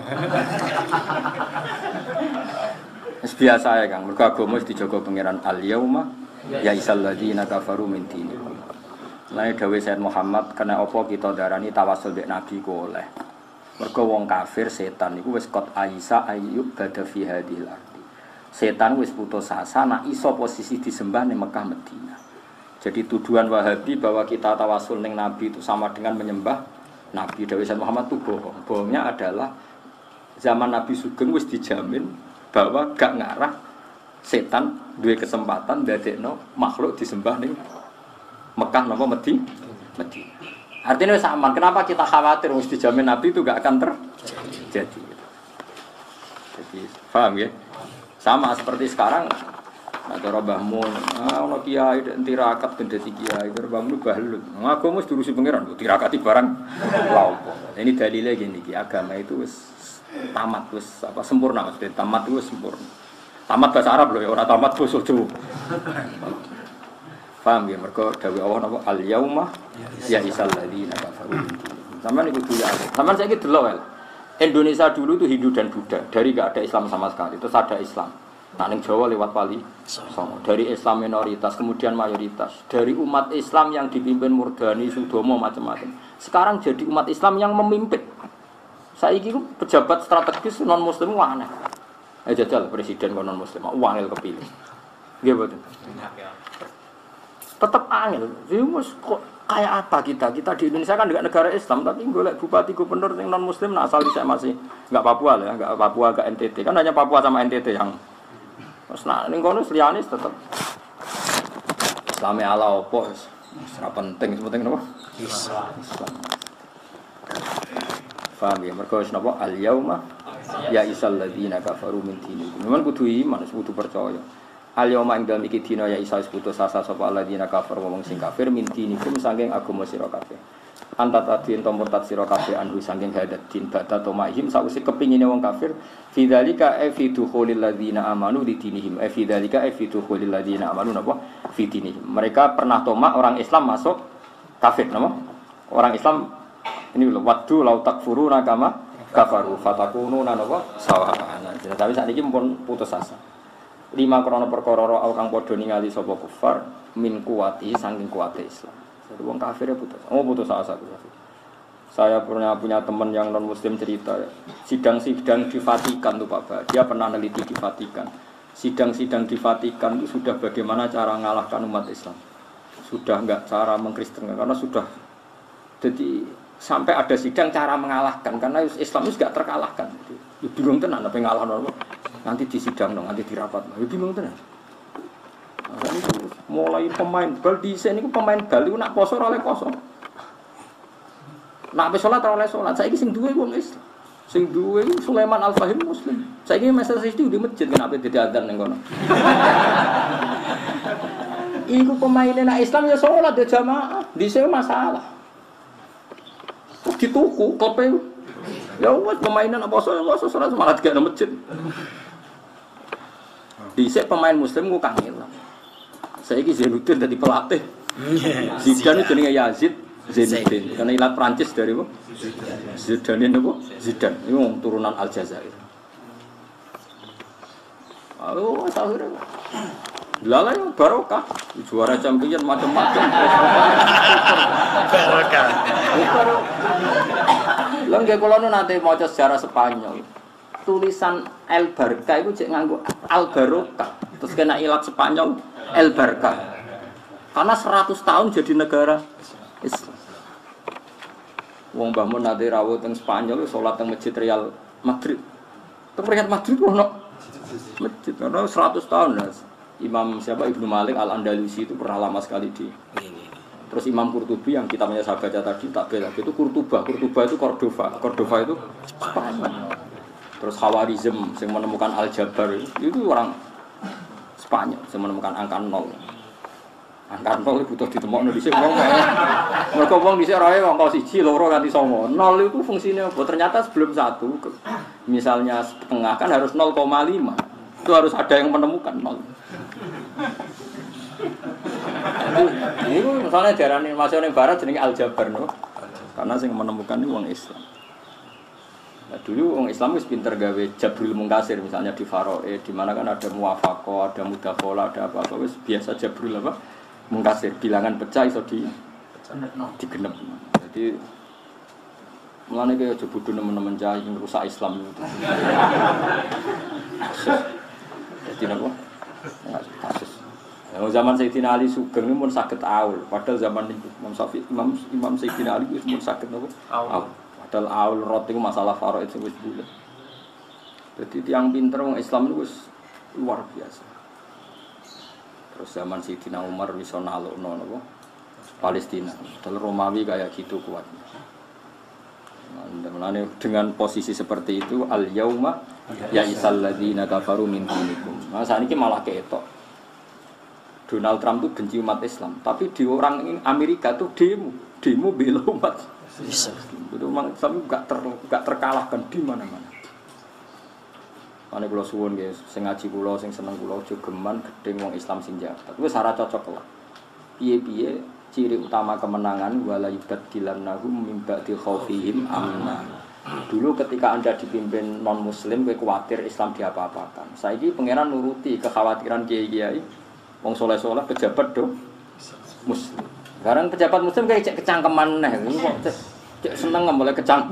Wis biasa ya Kang. Mergo agama wis dijaga pangeran al yauma ya isal ladzina kafaru min dinihim. Lain dawuh Sayyid Muhammad kena apa kita darani tawasul mbek nabi ku oleh. Mergo wong kafir setan niku wis qot aisa ayyub bada fi hadhil ardi. Setan wis putus asa nak iso posisi disembah ning Mekah Madinah. Jadi tuduhan Wahabi bahwa kita tawasul ning nabi itu sama dengan menyembah nabi. Dawuh Sayyid Muhammad itu bohong. Bohongnya adalah zaman Nabi Sugeng wis dijamin bahwa gak ngarah setan duwe kesempatan dadekno makhluk disembah ning Mekah napa Madinah. Artinya wis aman. Kenapa kita khawatir wis dijamin Nabi itu enggak akan terjadi. Jadi paham ya? Sama seperti sekarang ada Mbah Mun, ana kiai tirakat ben dadi kiai, Mbah Mun bahlul. Agama wis diurusi pangeran, tirakati barang lha opo. Ini dalile gini iki, agama itu wis tamat wis apa sempurna maksudnya tamat itu wis sempurna. Tamat bahasa Arab lho ya, ora tamat basa Jawa. Paham ya, mereka dawuh Allah napa al yauma ya isal ladzina kafaru. Sampeyan iku duya. Sampeyan saiki delok wae. Indonesia dulu itu Hindu dan Buddha, dari enggak ada Islam sama sekali. Terus ada Islam. Nah ning Jawa lewat Wali Songo. Dari Islam minoritas kemudian mayoritas. Dari umat Islam yang dipimpin Murdani, Sudomo macam-macam. Sekarang jadi umat Islam yang memimpin. Saiki ku pejabat strategis non muslim aneh. Jajal presiden non muslim, wangil kepilih. Nggih mboten. Tetap angel. Wis kok kayak apa kita? Kita di Indonesia kan juga negara Islam, tapi golek bupati gubernur yang non muslim nah asal saya masih enggak Papua lah, enggak Papua, enggak NTT. Kan hanya Papua sama NTT yang terus nah ning kono liyane tetep Islame ala opo wis ora penting, penting napa? Islam. Paham ya? Mergo wis napa al yauma ya isal ladzina kafaru min dinikum. Memang kudu iman, kudu percaya. Al yauma ing dalem iki dina ya isa putus asa sapa alladzina kafir wong sing kafir min dinikum saking agama sira kabeh. Antat adin to murtad sira kabeh anhu saking hadat din bata to mahim sawise kepingine wong kafir fi dzalika fi dukhulil ladzina amanu di dinihim fi dzalika fi dukhulil ladzina amanu napa fi dinihim. Mereka pernah tomak orang Islam masuk kafir napa? Orang Islam ini lho waddu lau takfuruna kama kafaru fatakununa napa sawa'an. Tapi saat ini pun putus asa. 5 krana perkara kang padha ningali sapa kufar min kuwati saking kuwate Islam. Jadi wong kafir putus. Putus asa. Saya punya teman yang non muslim cerita ya. Sidang-sidang di Vatikan tuh Pak. Dia pernah neliti di Vatikan. Sidang-sidang di Vatikan itu sudah bagaimana cara mengalahkan umat Islam. Sudah enggak cara mengkristenkan karena sudah jadi sampai ada sidang cara mengalahkan karena Islam itu enggak terkalahkan. Bingung tenan apa ngalahno nanti di sidang dong, nanti di rapat. Bingung tenan. Mulai pemain bal di sini pemain bal itu nak poso oleh poso. Nak pe salat oleh salat. Saiki sing duwe wong Islam. Sing duwe Sulaiman Al-Fahim muslim. Saiki masjid itu di masjid kenapa dadi adzan ning kono. Iku pemaine nak Islam ya salat ya jamaah. Dhisik masalah. Dituku kope. Ya wis pemainan apa poso salat malah digek nang masjid. Dhisik pemain muslim ku Kang Ilham. Saiki Zainuddin dadi pelatih. Zidane jenenge Yazid Zainuddin. Karena ilat Prancis dari apa? Zidane napa? Zidane. Iku turunan Aljazair. Akhirnya lala yang barokah juara champion macam-macam. Barokah. Lha nggih kula nu nate maca sejarah Spanyol. Tulisan El Barca itu cek nganggo Al Barokah. Terus kena ilat Spanyol El Barca. Karena 100 tahun jadi negara Islam. Wong Mbah Mun nate rawuh teng Spanyol salat teng Masjid Real Madrid. Teng Real Madrid ono Masjid karena 100 tahun lah. Imam siapa Ibnu Malik Al-Andalusi itu pernah lama sekali di. Terus Imam Qurtubi yang kitabnya saya baca tadi tak bela itu Qurtuba itu Cordova itu Spanyol. Terus Khawarizm yang menemukan Al-Jabar itu orang Spanyol yang menemukan angka 0. Angka 0 itu butuh ditemokno dhisik wong kaya. Mergo wong dhisik rae angka 1 loro nganti 9. 0 itu fungsinya apa? Ternyata sebelum 1 misalnya setengah kan harus 0,5. Itu harus ada yang menemukan 0. Ini misalnya diarani masuk ning barat jenenge Al-Jabar no. Karena sing menemukan itu wong Islam. Nah, dulu orang Islam itu pinter gawe jabril mungkasir misalnya di Faroe di mana kan ada muwafaqah, ada mudakhalah, ada apa-apa wis biasa jabril apa mungkasir bilangan pecah iso digenep. Jadi mulane kaya aja bodho nemen-nemen cah sing rusak Islam itu. Jadi napa? Kasus. Yang zaman Sayyidina Ali Sugeng pun saged aul, padahal zaman Imam Syafi'i Imam Sayyidina Ali pun saged napa? Aul. Padahal aul rot itu masalah faraid wis bulat. Jadi tiang pinter wong Islam itu wis luar biasa. Terus zaman Sayyidina Umar bisa nalukno napa? Palestina. Padahal Romawi kayak gitu kuatnya. Nah, dengan posisi seperti itu al-yauma ya'isal ladzina kafaru min dinikum. Nah, saat ini malah ketok. Donald Trump itu benci umat Islam, tapi di orang Amerika tuh demo bela umat Islam. Itu memang Islam enggak terkalahkan di mana-mana. Ane kula suwun nggih, sing ngaji kula, sing seneng kula aja geman gedeng wong Islam sing jabat. Wis ora cocok lah. Piye-piye ciri utama kemenangan wala yubadilannahum min ba'di khaufihim amna. Dulu ketika Anda dipimpin non muslim kowe kuwatir Islam diapa-apakan. Saiki pangeran nuruti kekhawatiran kiai-kiai wong saleh-saleh pejabat do muslim. Sekarang pejabat muslim kayak cek kecangkeman neh. Kok cek seneng mulai kecang.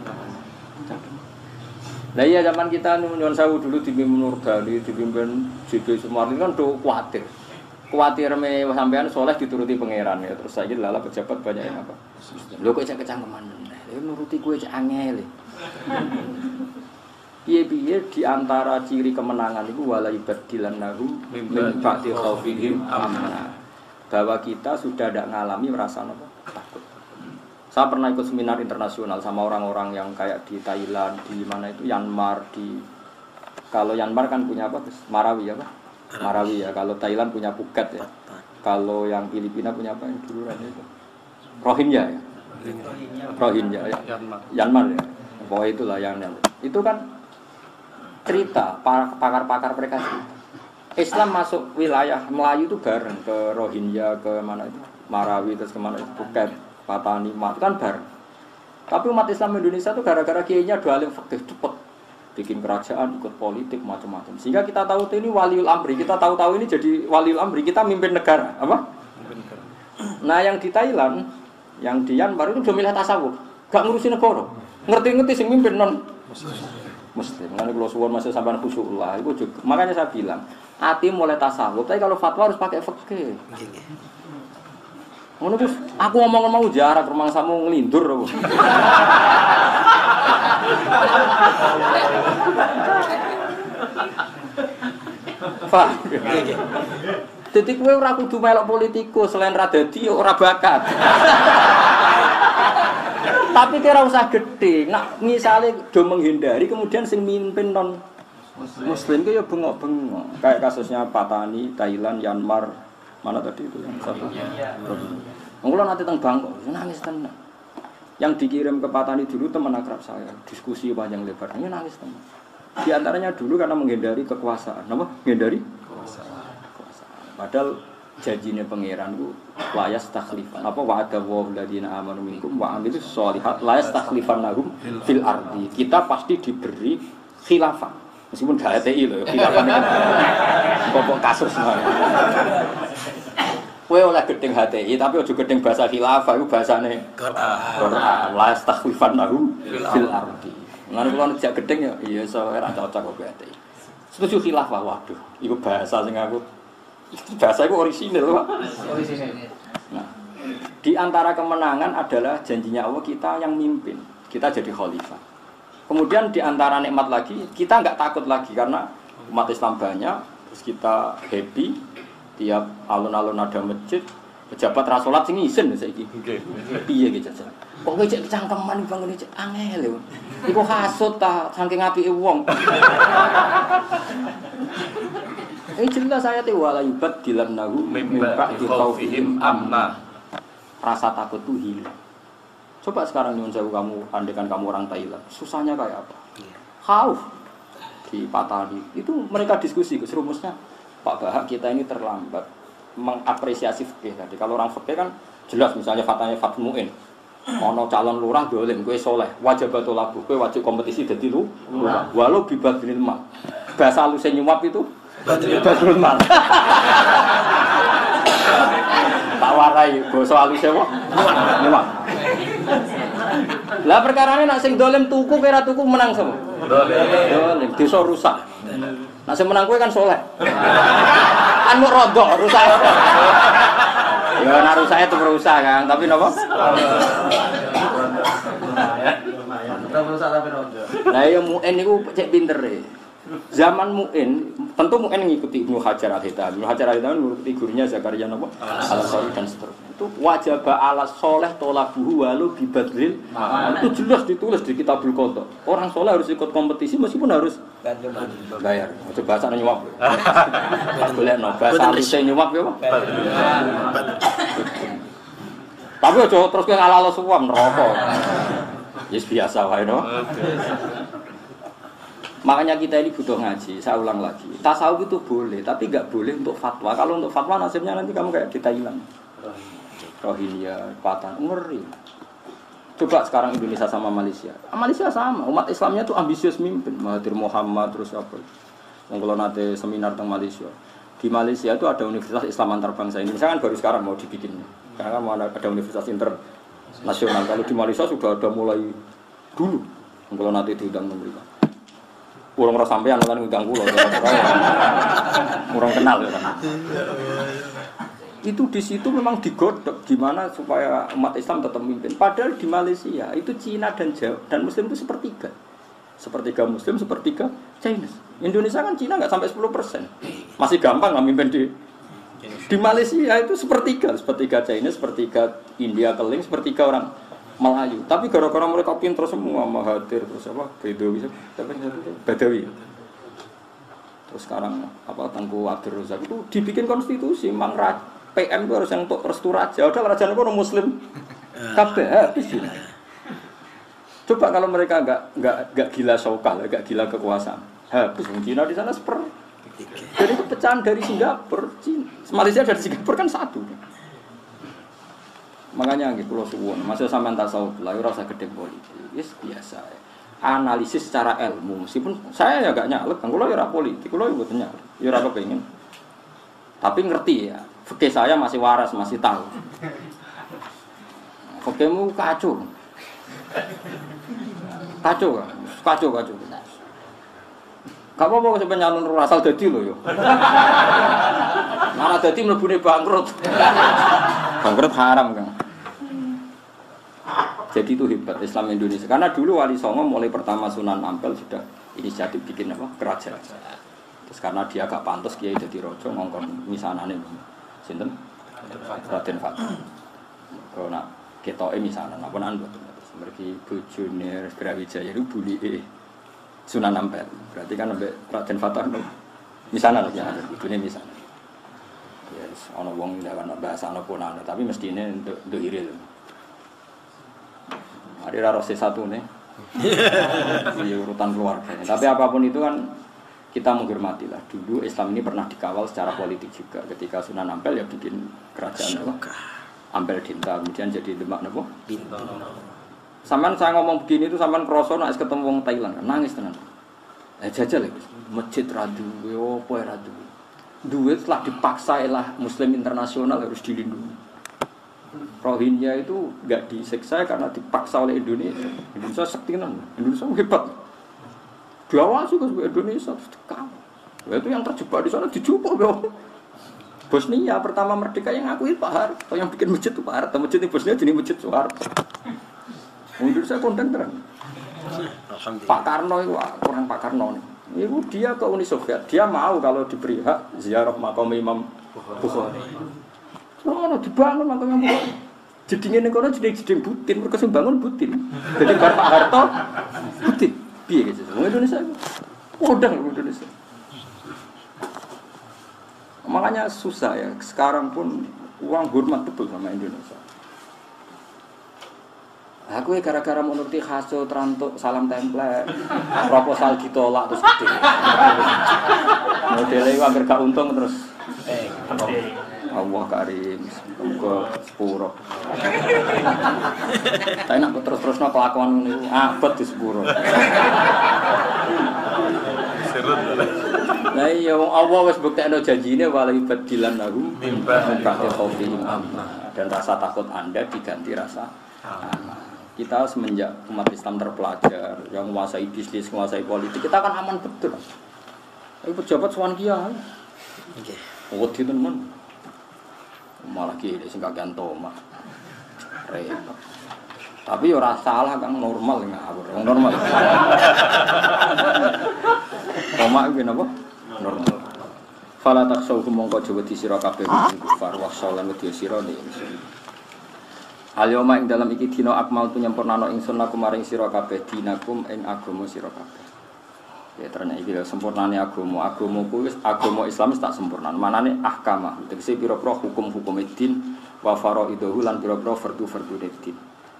Lah iya zaman kita nyuwun sewu dulu dipimpin Nurdali, dipimpin JB Sumardi kan do kuwatir. Kuwatir me sampean saleh dituruti pangeran ya. Terus saiki lala pejabat banyak yang apa? Lho kok cek kecangkeman neh. Nuruti kowe cek angel. Piye-piye di antara ciri kemenangan itu wala yubadilannahum min ba'di khaufihim amna. Bahwa kita sudah tidak ngalami merasa apa? Takut. Saya pernah ikut seminar internasional sama orang-orang yang kayak di Thailand, di mana itu Myanmar, kalau Myanmar kan punya apa? Marawi apa? Marawi ya. Kalau Thailand punya Phuket ya. Kalau yang Filipina punya apa yang dulu itu? Rohingya ya. Rohingya ya. Myanmar ya. Pokoknya itulah yang itu kan cerita pakar-pakar mereka cerita. Islam masuk wilayah Melayu itu bareng ke Rohingya, ke mana itu Marawi, terus kemana itu Phuket, Patani, itu kan bareng. Tapi umat Islam Indonesia itu gara-gara kiainya dua alim fikih cepet bikin kerajaan, ikut politik macam-macam. Sehingga kita tahu ini waliul amri, kita tahu-tahu ini jadi waliul amri, kita mimpin negara, apa? Nah yang di Thailand, yang di Myanmar itu udah milih tasawuf, gak ngurusin negara, ngerti-ngerti sing mimpin non Muslim. Karena kalau suwon masih sampai khusyuklah, itu juga. Makanya saya bilang, hati mulai tasawuf, tapi kalau fatwa harus pakai fikih. Ngono Gus, aku ngomong mau jarak rumangsamu nglindur. Pak. Dadi kowe ora kudu melok politikus, selain ra dadi ora bakat. Tapi kira usah gede. Nak misale do menghindari kemudian sing mimpin non muslim ku ya bengok-bengok. Kayak kasusnya Patani, Thailand, Myanmar, mana tadi itu yang satu. Mula nanti teng Bangkok, nangis tenan. Yang dikirim ke Patani dulu teman akrab saya, diskusi panjang lebar, ini nangis teman. Di antaranya dulu karena menghindari kekuasaan, apa? Menghindari kekuasaan. Padahal janjinya pangeran itu la yastakhlifan. Apa wa'ada wa'ul ladzina amanu minkum wa 'amilus sholihat la yastakhlifannahum fil ardi. Kita pasti diberi khilafah. Meskipun HTI loh, khilafah ini pokok kasus semua. Kowe oleh gedeng HTI tapi ojo gedeng bahasa khilafah iku bahasane Quran. La yastakhlifannahum fil ardi. Lan kula nek gedeng ya iya iso ora cocok kok HTI. Setuju khilafah waduh, iku bahasa sing aku bahasa itu orisinil Pak. Nah, di antara kemenangan adalah janjinya Allah kita yang mimpin, kita jadi khalifah. Kemudian di antara nikmat lagi kita enggak takut lagi karena umat Islam banyak, terus kita happy, tiap alun-alun ada masjid, pejabat ra salat sing isin saiki. Piye iki jajal? Kok kowe cek cangkeman bangun cek angel lho. Iku hasud ta saking apike wong. Jelas saya te wala yubat dilannahu mimba di khaufihim amna. Rasa takut tuh hilang. Coba sekarang nyuwun sewu kamu andekan kamu orang Thailand, susahnya kayak apa? Khauf dipatani. Itu mereka diskusi keserumusnya. Pak Bahak kita ini terlambat mengapresiasi fikih tadi. Kalau orang fikih kan jelas misalnya fatanya Fatul Mu'in. Ono calon lurah dolen kowe saleh, wajib batul labuh, kowe wajib kompetisi dadi lurah. Walau bibadil mal. Bahasa halus nyuap itu badrul mal. Tak warai basa halus wae. Nyuap. Lah perkarane nek sing dolen tuku kira tuku menang sama. Dolen desa rusak. Nek sing menang kowe kan saleh. Kan mau rodok rusak. Ya nek rusak itu rusak kan, tapi napa? Tetap rusak tapi rodok. Lah ya Mu'in niku cek pinter e. Zaman Mu'in, tentu Mu'in ngikuti Ibnu Hajar Al-Haytami. Ibnu Hajar Al-Haytami ngikuti gurunya Zakaria napa? Al-Ansari dan seterusnya. Itu wajib ala soleh tolabuhu walu bibadlil. Itu jelas ditulis di Kitabul Qadha. Orang soleh harus ikut kompetisi meskipun harus bayar. Coba bahasa nyuap. Boleh no bahasa halus nyuap ya, Pak. Tapi aja terus kowe ala-ala suwam neraka. Yes biasa wae no. Makanya kita ini butuh ngaji, saya ulang lagi. Tasawuf itu boleh, tapi enggak boleh untuk fatwa. Kalau untuk fatwa nasibnya nanti kamu kayak kita hilang. Rohingya, Patan, ngeri. Coba sekarang Indonesia sama Malaysia. Malaysia sama, umat Islamnya tuh ambisius mimpin. Mahathir Muhammad terus apa. Kalau nanti seminar tentang Malaysia. Di Malaysia itu ada Universitas Islam Antarbangsa. Indonesia kan baru sekarang mau dibikin. Karena mau ada Universitas Internasional. Kalau di Malaysia sudah ada mulai dulu. Kalau nanti diundang pemerintah. Urung ora sampean lan ngundang kula. Urung kenal ya kan. Itu di situ memang digodok gimana supaya umat Islam tetap memimpin. Padahal di Malaysia itu Cina dan Jawa dan Muslim itu sepertiga. Sepertiga Muslim, sepertiga Chinese. Indonesia kan Cina enggak sampai 10%. Masih gampang lah mimpin di Malaysia itu sepertiga Chinese, sepertiga India keling, sepertiga orang Melayu, tapi gara-gara mereka pintar semua, Mahathir terus apa, Badawi. Terus sekarang apa Tengku Abdul Razak itu dibikin konstitusi, memang PM itu harus yang untuk restu raja. Udah raja itu orang Muslim, kabeh habis. Coba kalau mereka enggak gila saukal, enggak gila kekuasaan, habis. Cina di sana jadi itu pecahan dari Singapura, Malaysia dari Singapura kan satu. Makanya nggih kula suwun, masih sampean tasawuf lha ora usah gede politik. Wis biasa. Analisis secara ilmu, meskipun saya ya enggak nyalek, kula ya ora politik, kula ya mboten nyalek. Ya ora kepengin. Tapi ngerti ya, fikih saya masih waras, masih tahu. Fikihmu kacau. Kacau. Gak apa-apa sampe nyalon asal dadi lho yo. Mana dadi mlebune bangkrut. Bangkrut haram kan. Jadi itu hebat Islam Indonesia. Karena dulu Wali Songo mulai pertama Sunan Ampel sudah inisiatif bikin apa? Kerajaan. Terus karena dia agak pantas Kiai jadi rojo ngongkon misanane. Sinten? Raden Fatah. Kalau nak ketoke misanan apa nan mboten. Terus mergi bojone Brawijaya itu bulike Sunan Ampel. Berarti kan ambek Raden Fatah no. Misanan ya, ibune misanan. Yes, ana wong ndawan bahasa ana pun ana, tapi mestine untuk iril. Ada rasa satu nih, urutan keluarga. Tapi apapun itu kan kita menghormati lah. Dulu Islam ini pernah dikawal secara politik juga. Ketika Sunan Ampel ya bikin kerajaan apa? Ampel Dinta, kemudian jadi Demak napa? Bintan. Sampean saya ngomong begini itu sampean kroso nek ketemu wong Thailand nangis tenan. Jajal lagi. Masjid radu, opo radu. Duit setelah dipaksa lah Muslim internasional harus dilindungi. Rohingya itu enggak disiksa karena dipaksa oleh Indonesia. Indonesia sektinan, Indonesia hebat. Diawasi ke Indonesia terus dikawal. Itu yang terjebak di sana dijupuk ya. Bosnia pertama merdeka yang ngakui Pak Harto, yang bikin masjid itu Pak Harto. Masjid di Bosnia jadi masjid Soeharto. Indonesia kondang terang. Pak Karno itu kurang Pak Karno nih. Itu dia ke Uni Soviet, dia mau kalau diberi hak ziarah makam Imam Bukhari. Oh, dibangun makam Imam Bukhari. Jedingnya kono jeding Putin, mereka sing bangun Putin. Jadi Pak Harto Putin. Piye gitu. Wong Indonesia itu udah Indonesia. Makanya susah ya. Sekarang pun uang hormat betul sama Indonesia. Aku gara-gara menuruti khasut, rantuk, salam template, proposal ditolak terus gede. Modelnya itu agar gak untung terus. Allah karim, semoga sepuro. Tapi nak terus kelakuan ini, abad di sepuro. Nah iya, Allah wis buktekno janjine wala ibadilan lahu mimba khofihim amna, dan rasa takut Anda diganti rasa aman. Kita semenjak umat Islam terpelajar, yang menguasai bisnis, menguasai politik, kita akan aman betul. Tapi pejabat sowan kiai. Nggih. Wedi tenan. Malah kiai sing kakean toma. Repot. Tapi ya ora salah Kang, normal ngawur. Wong normal. Toma iki napa? Normal. Fala taksauhum mongko aja wedi sira kabeh kufar wa sallan wedi sira ning Al-yawma ing dalam iki dina akmal tu nyempurnano ingsun lakum maring sira kabeh dinakum ing agama sira kabeh. Ya terane iki lho sempurnane agamaku wis agama Islam wis tak sempurna. Manane ahkamah, tegese pira-pira hukum-hukum din wa faraiduhu lan pira-pira fardu-fardu din.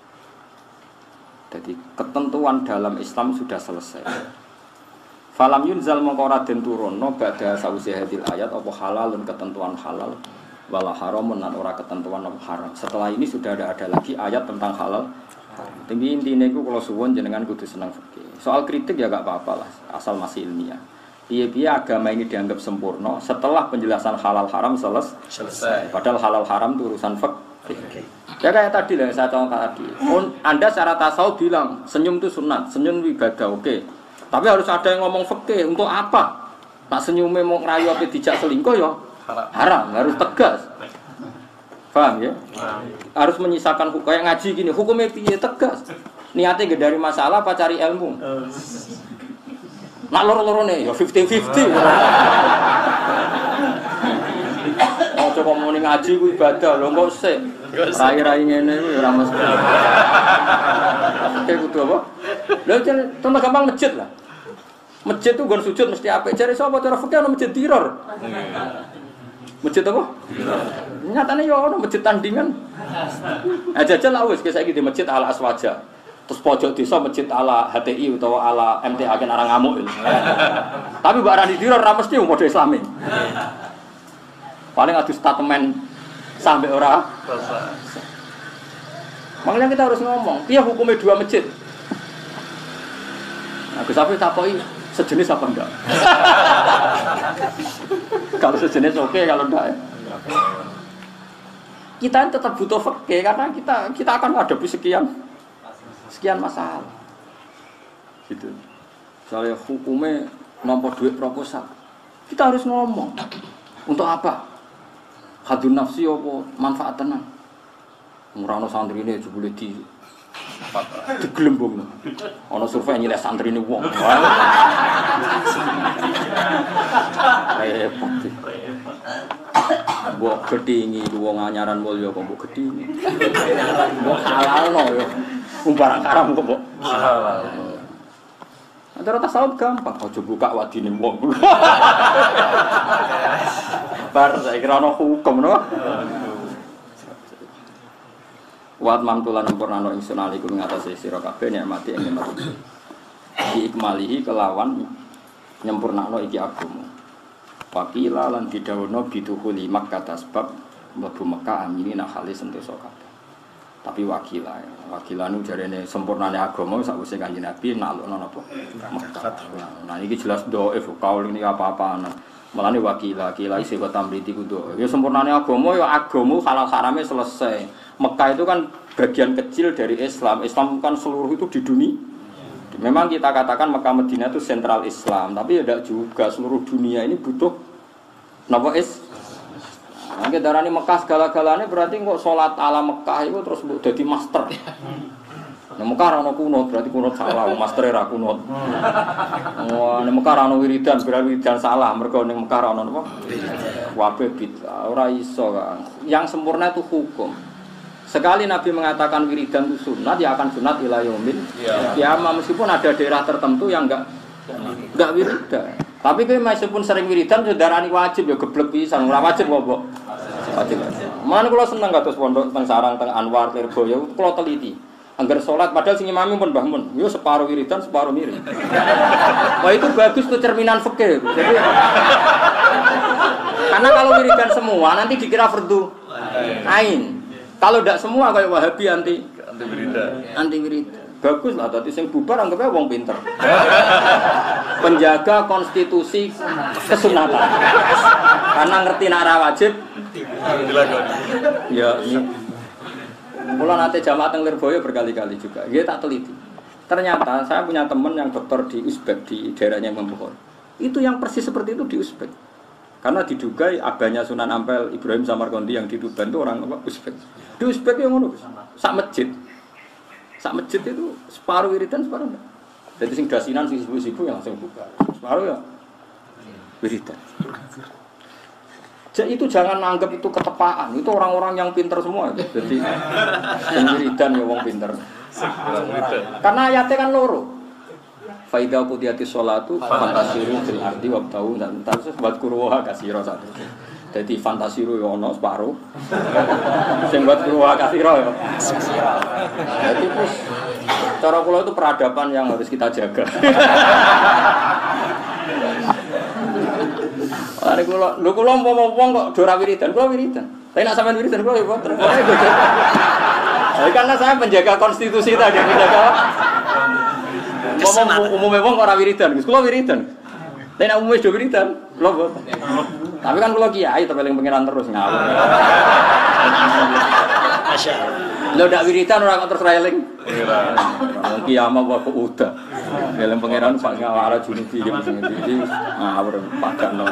Jadi ketentuan dalam Islam sudah selesai. Falam yunzal mongko ora den turunno badha sawise hadil ayat apa halal lan ketentuan halal. Wala haramun dan ora ketentuan haram. Setelah ini sudah ada lagi ayat tentang halal. Tinggi intinya itu kalau suwon jenengan kudu senang fikih. Soal kritik ya gak apa-apa lah, asal masih ilmiah. Iya agama ini dianggap sempurna setelah penjelasan halal haram selesai. Padahal halal haram itu urusan fikih. Ya kayak tadi lah saya contoh tadi. Anda secara tasawuf bilang senyum itu sunat, senyum ibadah oke. Tapi harus ada yang ngomong fikih untuk apa? Nak senyumnya mau ngerayu apa dijak selingkuh ya? Haram, harus tegas. Paham ya? Harus menyisakan hukum. Kayak ngaji gini, hukumnya piye tegas. Niatnya gak dari masalah apa cari ilmu. Nak loro-lorone ya 50-50. Mau coba mau ngaji ku ibadah, lho kok sik. Rai-rai ngene ku ora mesti. Kayak kudu apa? Lha contoh gampang masjid lah. Masjid tuh gon sujud mesti apik. Cari sapa cara fikih ono masjid tiror. Masjid apa? Nyatanya ya orang masjid tandingan. Jajal lah wis saiki di masjid ala Aswaja. Terus pojok desa masjid ala HTI atau ala MTA kan orang ngamuk. Tapi mbak Rani Diro ora mesti model Islami. Paling adu statement sampai ora. Makanya kita harus ngomong, piye hukumnya dua masjid? Nah, Gus Afif takoki sejenis apa enggak? Kalau sejenis oke, kalau enggak ya. Kita tetap butuh fikih karena kita akan menghadapi sekian masalah. Gitu. Soalnya hukumnya nomor duit proposal. Kita harus ngomong. Untuk apa? Hadun nafsi apa manfaat tenan. Murano santri ini jebule digelembung. Ana survei nyileh santri ini wong. Repot. Mbok gedhingi wong anyaran mulya kok mbok gedhingi. Mbok halalno yo. Barang haram kok mbok halal. Antara tasawuf gampang, aja buka wadine wong. Bar saya kira ana hukum no. Wat mamtulan sempurnano ingsun aliku ing atase sira kabeh nikmati ing nikmat. Di ikmalihi kelawan nyempurnakno iki agama. Wakila lan didhawuhna bituhuli Makkah sebab mlebu Mekah amini nakhali sentosa kabeh. Tapi wakilanu jarene sempurnane agama sakwise Kanjeng Nabi nalukno napa? Mekah. Nah iki jelas dhaif kaul ini apa-apaan. Malane wakila isi kota mriti kudu. Ya sempurnane agama ya agama halal harame selesai. Mekah itu kan bagian kecil dari Islam. Islam kan seluruh itu di dunia. Memang kita katakan Mekah Madinah itu sentral Islam, tapi ya tidak juga seluruh dunia ini butuh napa Nah, kita darani Mekah segala-galanya berarti kok sholat ala Mekah itu terus jadi master. Nek Mekah ana kunut berarti kunut salah, master ra kunut. Wah, nek Mekah ana wiridan berarti wiridan salah, mergo ning Mekah ana napa? Wabe bid'ah. Ora iso, Kang. Yang sempurna itu hukum. Sekali Nabi mengatakan wiridan itu sunat, ya akan sunat ila yaumil kiamah meskipun ada daerah tertentu yang enggak wiridan. Tapi kowe meskipun sering wiridan darani wajib ya geblek pisan, ora wajib kok, Wajib. Mana kula seneng kados pondok teng Sarang teng Anwar Lirboyo kula teliti. Angger salat padahal sing imami pun Mbah Mun, yo separuh wiridan, separuh mirip. Wah itu bagus tuh cerminan fikih. Jadi karena kalau wiridan semua nanti dikira fardu ain. Kalau tidak semua kayak Wahabi anti wiridan. Bagus lah, tadi sing bubar anggapnya wong pinter. Penjaga konstitusi kesunatan. Karena ngerti nak ra wajib. Ya, ini. Mula nanti jamaah teng Lirboyo berkali-kali juga. Dia tak teliti. Ternyata saya punya teman yang dokter di Uzbek di daerahnya Imam Bukhari. Itu yang persis seperti itu di Uzbek. Karena diduga abahnya Sunan Ampel Ibrahim Samarkandi yang di Tuban itu orang apa? Uzbek. Di Uzbek yang ngono. Sak masjid itu separuh wiridan, separuh enggak. Jadi sing dasinan sing sibu-sibu yang langsung buka. Separuh ya wiridan. Jadi itu jangan anggap itu ketepaan. Itu orang-orang yang pinter semua. Jadi sing wiridan ya wong pinter. Karena ayatnya kan loro. Faida qudiyati sholatu fantasiru fil ardi wabtau dan terus buat kurwa kasira satu. Jadi fantasiru yo ono separuh. Sing buat kurwa kasira yo. Jadi terus cara kula itu peradaban yang harus kita jaga. Are kula wong kok dora wiridan, kula wiridan. Tapi nak sampean wiridan kula yo boten. Karena saya penjaga konstitusi tadi, penjaga umumnya wong ora wiridan, Gus. Kula wiridan. Tapi nek umumnya do wiridan, kula boten. Tapi kan kula kiai paling pengiran terus ngawur. Masyaallah. Lho ndak wiridan ora kok terus railing. Wong kiamah wae udah. Dalam pengiran Pak Ngawara Junubi iki ngawur padakno.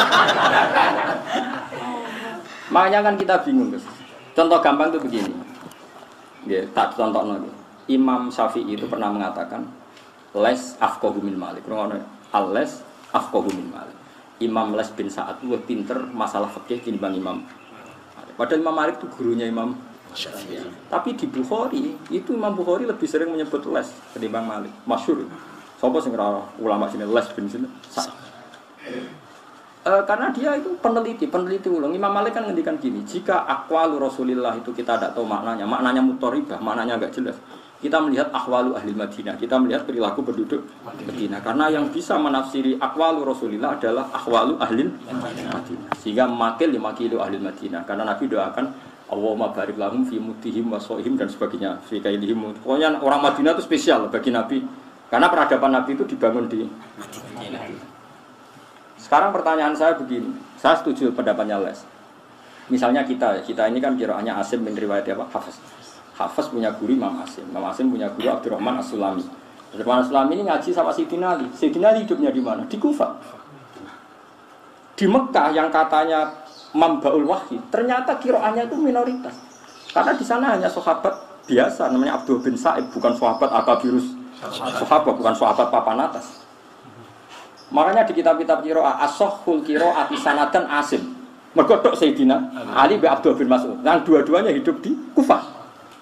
Makanya kan kita bingung, Gus. Contoh gampang itu begini. Nggih, tak contohno iki. Imam Syafi'i itu pernah mengatakan les afqahu min Malik. Ngono, al-les afqahu min Malik. Imam Les bin Sa'ad lebih pinter masalah fikih tinimbang Imam. Padahal Imam Malik itu gurunya Imam Syafi'i. Tapi di Bukhari, itu Imam Bukhari lebih sering menyebut Les ketimbang Malik. Masyhur. Sapa sing ora ulama sini Les bin Sa'ad. Karena dia itu peneliti ulang. Imam Malik kan ngendikan gini, jika aqwalu Rasulillah itu kita tidak tahu maknanya mutaribah, maknanya enggak jelas. Kita melihat ahwalu ahli Madinah, kita melihat perilaku penduduk Madinah. Karena yang bisa menafsiri aqwalu Rasulillah adalah ahwalu ahli Madinah. Sehingga makil ahli Madinah. Karena Nabi doakan Allahumma barik lahum fi mutihim wa sohim dan sebagainya. Fi kailihim. Pokoknya orang Madinah itu spesial bagi Nabi. Karena peradaban Nabi itu dibangun di Madinah. Sekarang pertanyaan saya begini, saya setuju pendapatnya Les. Misalnya kita ini kan qiraatnya Asim bin riwayat apa? Hafiz punya guru Imam Asim punya guru Abdurrahman As-Sulami. Abdurrahman As-Sulami ini ngaji sama Sayyidina Ali. Sayyidina Ali hidupnya di mana? Di Kufah. Di Mekah yang katanya Mambaul Wahyi, ternyata qiraatnya itu minoritas. Karena di sana hanya sahabat biasa, namanya Abdul bin Sa'ib, bukan sahabat akabirus sahabat, bukan sahabat papan atas. Makanya di kitab-kitab qiraah as-sahhul qiraati sanadan Asim. Mergo tok Sayyidina Ali bin Abdul bin Mas'ud. Yang dua-duanya hidup di Kufah.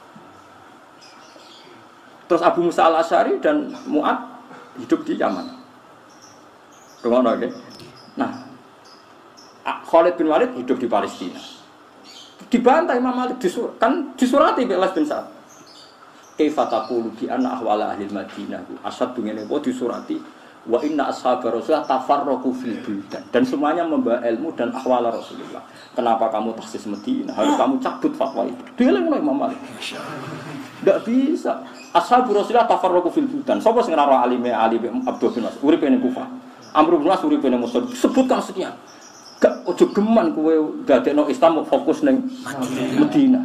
Terus Abu Musa al-Asy'ari dan Mu'ad hidup di Yaman. Rumah okay? Nah, Khalid bin Walid hidup di Palestina. Dibantai Imam Malik disurati Les bin Sa'ad. Kaifa taqulu bi anna ahwala ahli Madinah asyaddu ngene wae disurati wa inna ashabar Rasulullah tafarraqu fil buldan dan semuanya membawa ilmu dan ahwala Rasulullah. Kenapa kamu taksis Madinah? Harus kamu cabut fatwa itu. Dileng Imam Malik. Tidak bisa. Ashabu Rasulullah tafarraqu fil buldan. Sapa sing ora alime Ali bin Abdul bin Mas'ud uripe ning Kufah. Amr bin As uripe ning Mosul. Sebutkan sekian. Gak ojo geman kowe dadekno Islam fokus ning Madinah.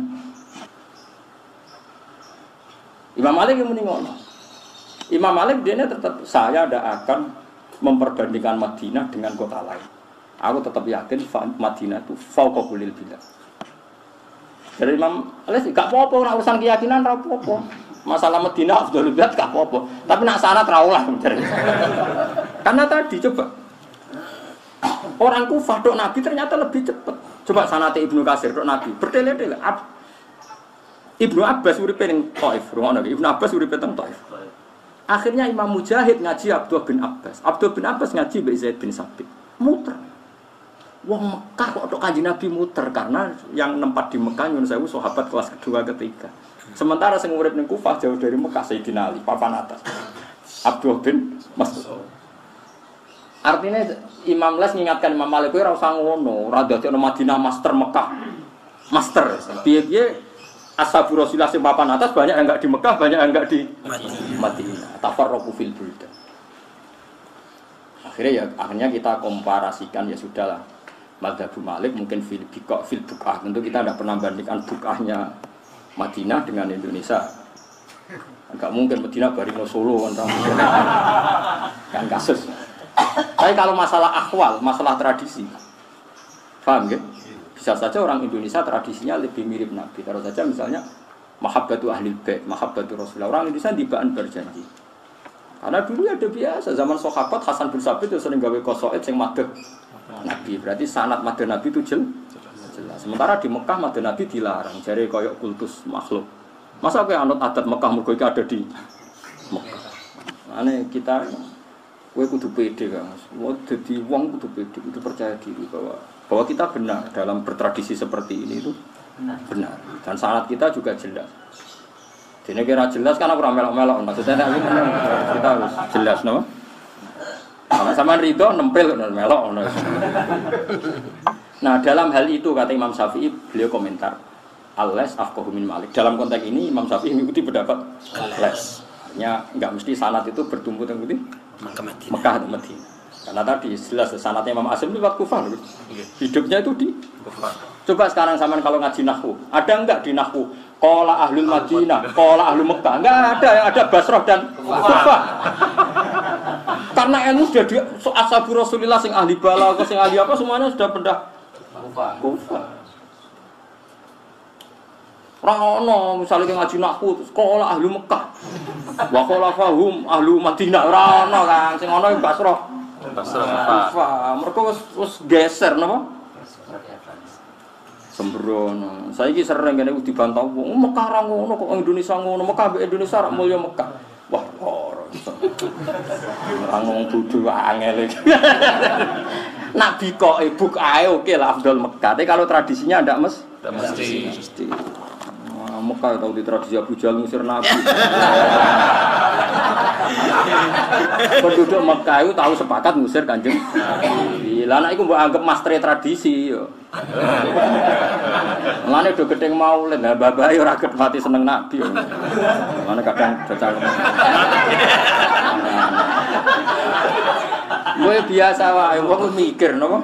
Imam Malik yang muni ngono. Imam Malik dia tetap saya tidak akan memperbandingkan Madinah dengan kota lain. Aku tetap yakin Madinah itu fauqa kulil bilad. Dari Imam Malik gak apa-apa urusan keyakinan ora apa-apa. Masalah Madinah Afdhalul Bilad gak apa-apa. Tapi nak sanad ra ulah. Karena tadi coba orang Kufah dok Nabi ternyata lebih cepat. Coba sanate Ibnu Katsir dok Nabi bertele-tele. Ibnu Abbas uripe ning Thaif, rungono Ibnu Abbas uripe teng Thaif. Akhirnya Imam Mujahid ngaji Abdullah bin Abbas. Abdullah bin Abbas ngaji Mbak Zaid bin Sabit. Muter. Wong Mekah kok tok Kanjeng Nabi muter karena yang nempat di Mekah nyuwun sewu sahabat kelas kedua ketiga. Sementara sing urip ning Kufah jauh dari Mekah Sayyidina Ali papan atas. Abdullah bin Mas'ud. Artinya Imam Les mengingatkan Imam Malik kowe ora usah ngono, ora dadi ana Madinah master Mekah. Master. Piye-piye Ashabu Rasulullah sing papan atas banyak yang enggak di Mekah, banyak yang enggak di Madinah. Tafarraqu fil buldan. Akhirnya kita komparasikan ya sudahlah. Madzhab Malik mungkin fil bukah. Tentu kita tidak pernah bandingkan bukahnya Madinah dengan Indonesia. Enggak mungkin Madinah barino Solo kan kasus. Tapi kalau masalah akhwal, masalah tradisi, paham ya? Bisa saja orang Indonesia tradisinya lebih mirip Nabi. Taruh saja misalnya mahabbatu ahlil bait, mahabbatu Rasulullah. Orang Indonesia tibaan berjanji. Karena dulu ada biasa zaman sahabat Hasan bin Sabit itu sering gawe qasaid sing madhep Nabi. Berarti sanad madhep Nabi itu jelas. Sementara di Mekah madhep Nabi dilarang. Jare koyok kultus makhluk. Masa kowe anut adat Mekah mergo iki ada di Mekah. Ane kita kowe kudu pede kan. Dadi wong kudu pede, kudu percaya diri bahwa kita benar dalam bertradisi seperti ini itu benar. Dan sanad kita juga jelas. Dene kira jelas kan ora melok-melok maksudnya nek kita harus jelas no. Sama sampean rido nempel melok ngono. Nah, dalam hal itu kata Imam Syafi'i beliau komentar al-les afqahu min Malik. Dalam konteks ini Imam Syafi'i mengikuti pendapat les. Artinya enggak mesti sanad itu bertumbuh mengikuti Mekah atau Madinah. Karena tadi jelas sanadnya Imam Asim itu waktu Kufah. Hidupnya itu di Kufah. Coba sekarang sampean kalau ngaji nahwu, ada enggak di nahwu qala ahlul Madinah, qala ahlul Mekah? Enggak ada Basrah dan Kufah. Karena ilmu sudah di ashabu Rasulillah sing ahli balaghah, sing ahli apa semuanya sudah pindah Kufah. Ora ono misale ngaji nahwu qala ahlul Mekah. Wa qala fahum ahlu Madinah ora ono Kang, sing ono Basrah. Kufah. Mergo wis geser napa? Sembrono. Saiki sering kene dibantah wong Mekah ra ngono kok Indonesia ngono. Mekah mbek Indonesia ra mulya Mekah. Wah, ora iso. Ora ngomong bodho angel iki. Nabi kok ibuk ae oke lah Afdal Mekah. Tapi kalau tradisinya ndak mesti. Mekah tahu di tradisi Abu Jahal ngusir Nabi. Penduduk Mekah itu tahu sepakat ngusir Kanjeng Nabi. Lah nek iku mbok anggap mastre tradisi yo. Mane do gedeng maulid, lah babahe ora ket mati seneng Nabi yo. Mane kadang jajal. Kowe biasa wae wong mikir napa?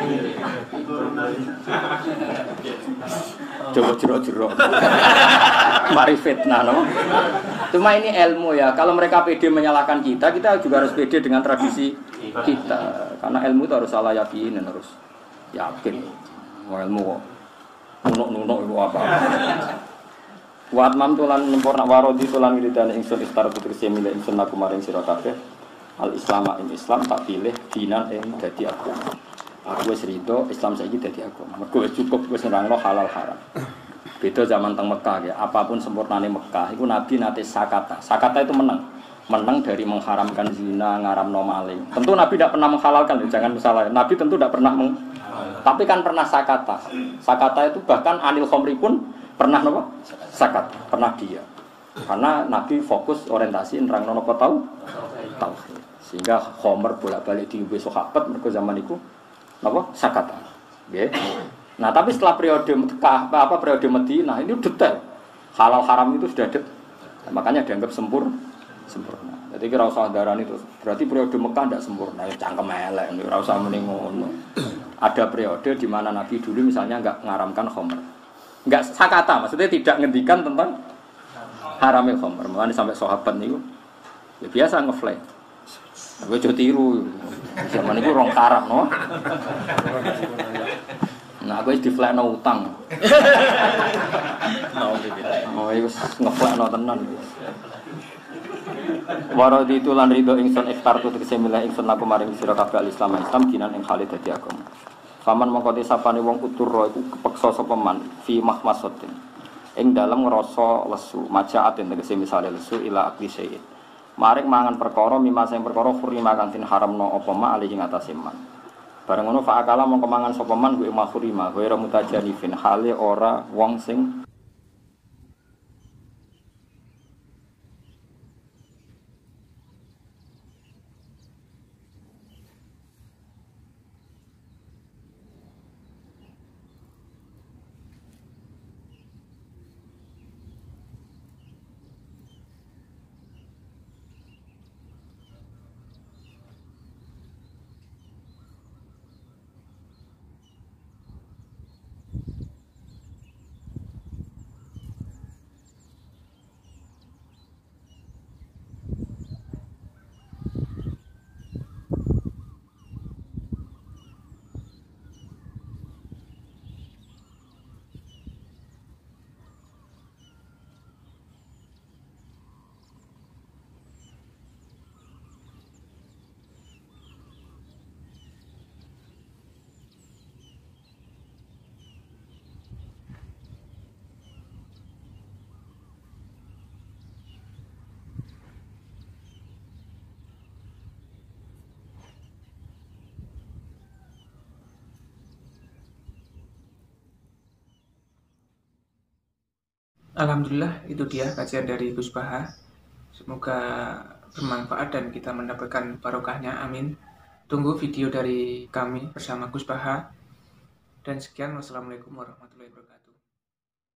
Coba jerok-jerok. Mari fitnah no. Cuma ini ilmu ya. Kalau mereka pede menyalahkan kita, kita juga harus pede dengan tradisi kita. Karena ilmu itu harus salah yakin dan harus yakin. Ilmu kok nunuk-nunuk itu apa? Wa atmam tulan nyempurna warodi tulan wiridane ingsun istar putri semile ingsun aku maring sira kabeh. Al Islam ing Islam tak pilih dinan ing dadi aku. Aku wis rido Islam saiki dadi agama. Mergo wis cukup wis nerangno halal haram. Beda zaman teng Mekah ya, apapun sempurnane Mekah iku Nabi nate sakata. Sakata itu menang. Menang dari mengharamkan zina, ngaramno maling. Tentu Nabi tidak pernah menghalalkan, jangan salah. Nabi tentu tidak pernah tapi kan pernah sakata. Sakata itu bahkan anil khamri pun pernah napa? Sakat, pernah dia. Karena Nabi fokus orientasi nerangno napa tauhid. Sehingga khamr bolak-balik diombe sahabat mergo zaman iku napa sakata. Nggih. Nah, tapi setelah periode Mekah periode Madinah ini detail. Halal haram itu sudah detail. Makanya dianggap sempurna. Jadi kira usah darani itu. Berarti periode Mekah tidak sempurna. Ya cangkem elek, ora usah muni ngono. Ada periode di mana Nabi dulu misalnya enggak ngaramkan khamr. Enggak sakata, maksudnya tidak ngendikan tentang haramil khamr. Makanya sampai sahabat niku ya biasa ngeflek. Gue coba tiru, zaman itu rong karam, no. Nah, aku wis diflekno utang. Oh, iku ngeflekno tenan. Waradi itu lan ridho ingsun ikhtartu tegese milih ingsun laku maring sira kabeh Islam ginan ing khalid dadi agama. Faman mongko sapane wong utur iku kepeksa sapa man fi mahmasatin. Ing dalem ngrasa lesu, majaatin tegese misale lesu ila akli syait. Maring mangan perkara mimma sing perkara khurima kang den haramno apa ma ali ing atase man. Bareng ngono fa akala mongko mangan sapa man kuwi makhurima, ghairu mutajanifin hale ora wong sing Alhamdulillah, itu dia kajian dari Gus Baha. Semoga bermanfaat dan kita mendapatkan barokahnya, amin. Tunggu video dari kami bersama Gus Baha. Dan sekian, wassalamualaikum warahmatullahi wabarakatuh.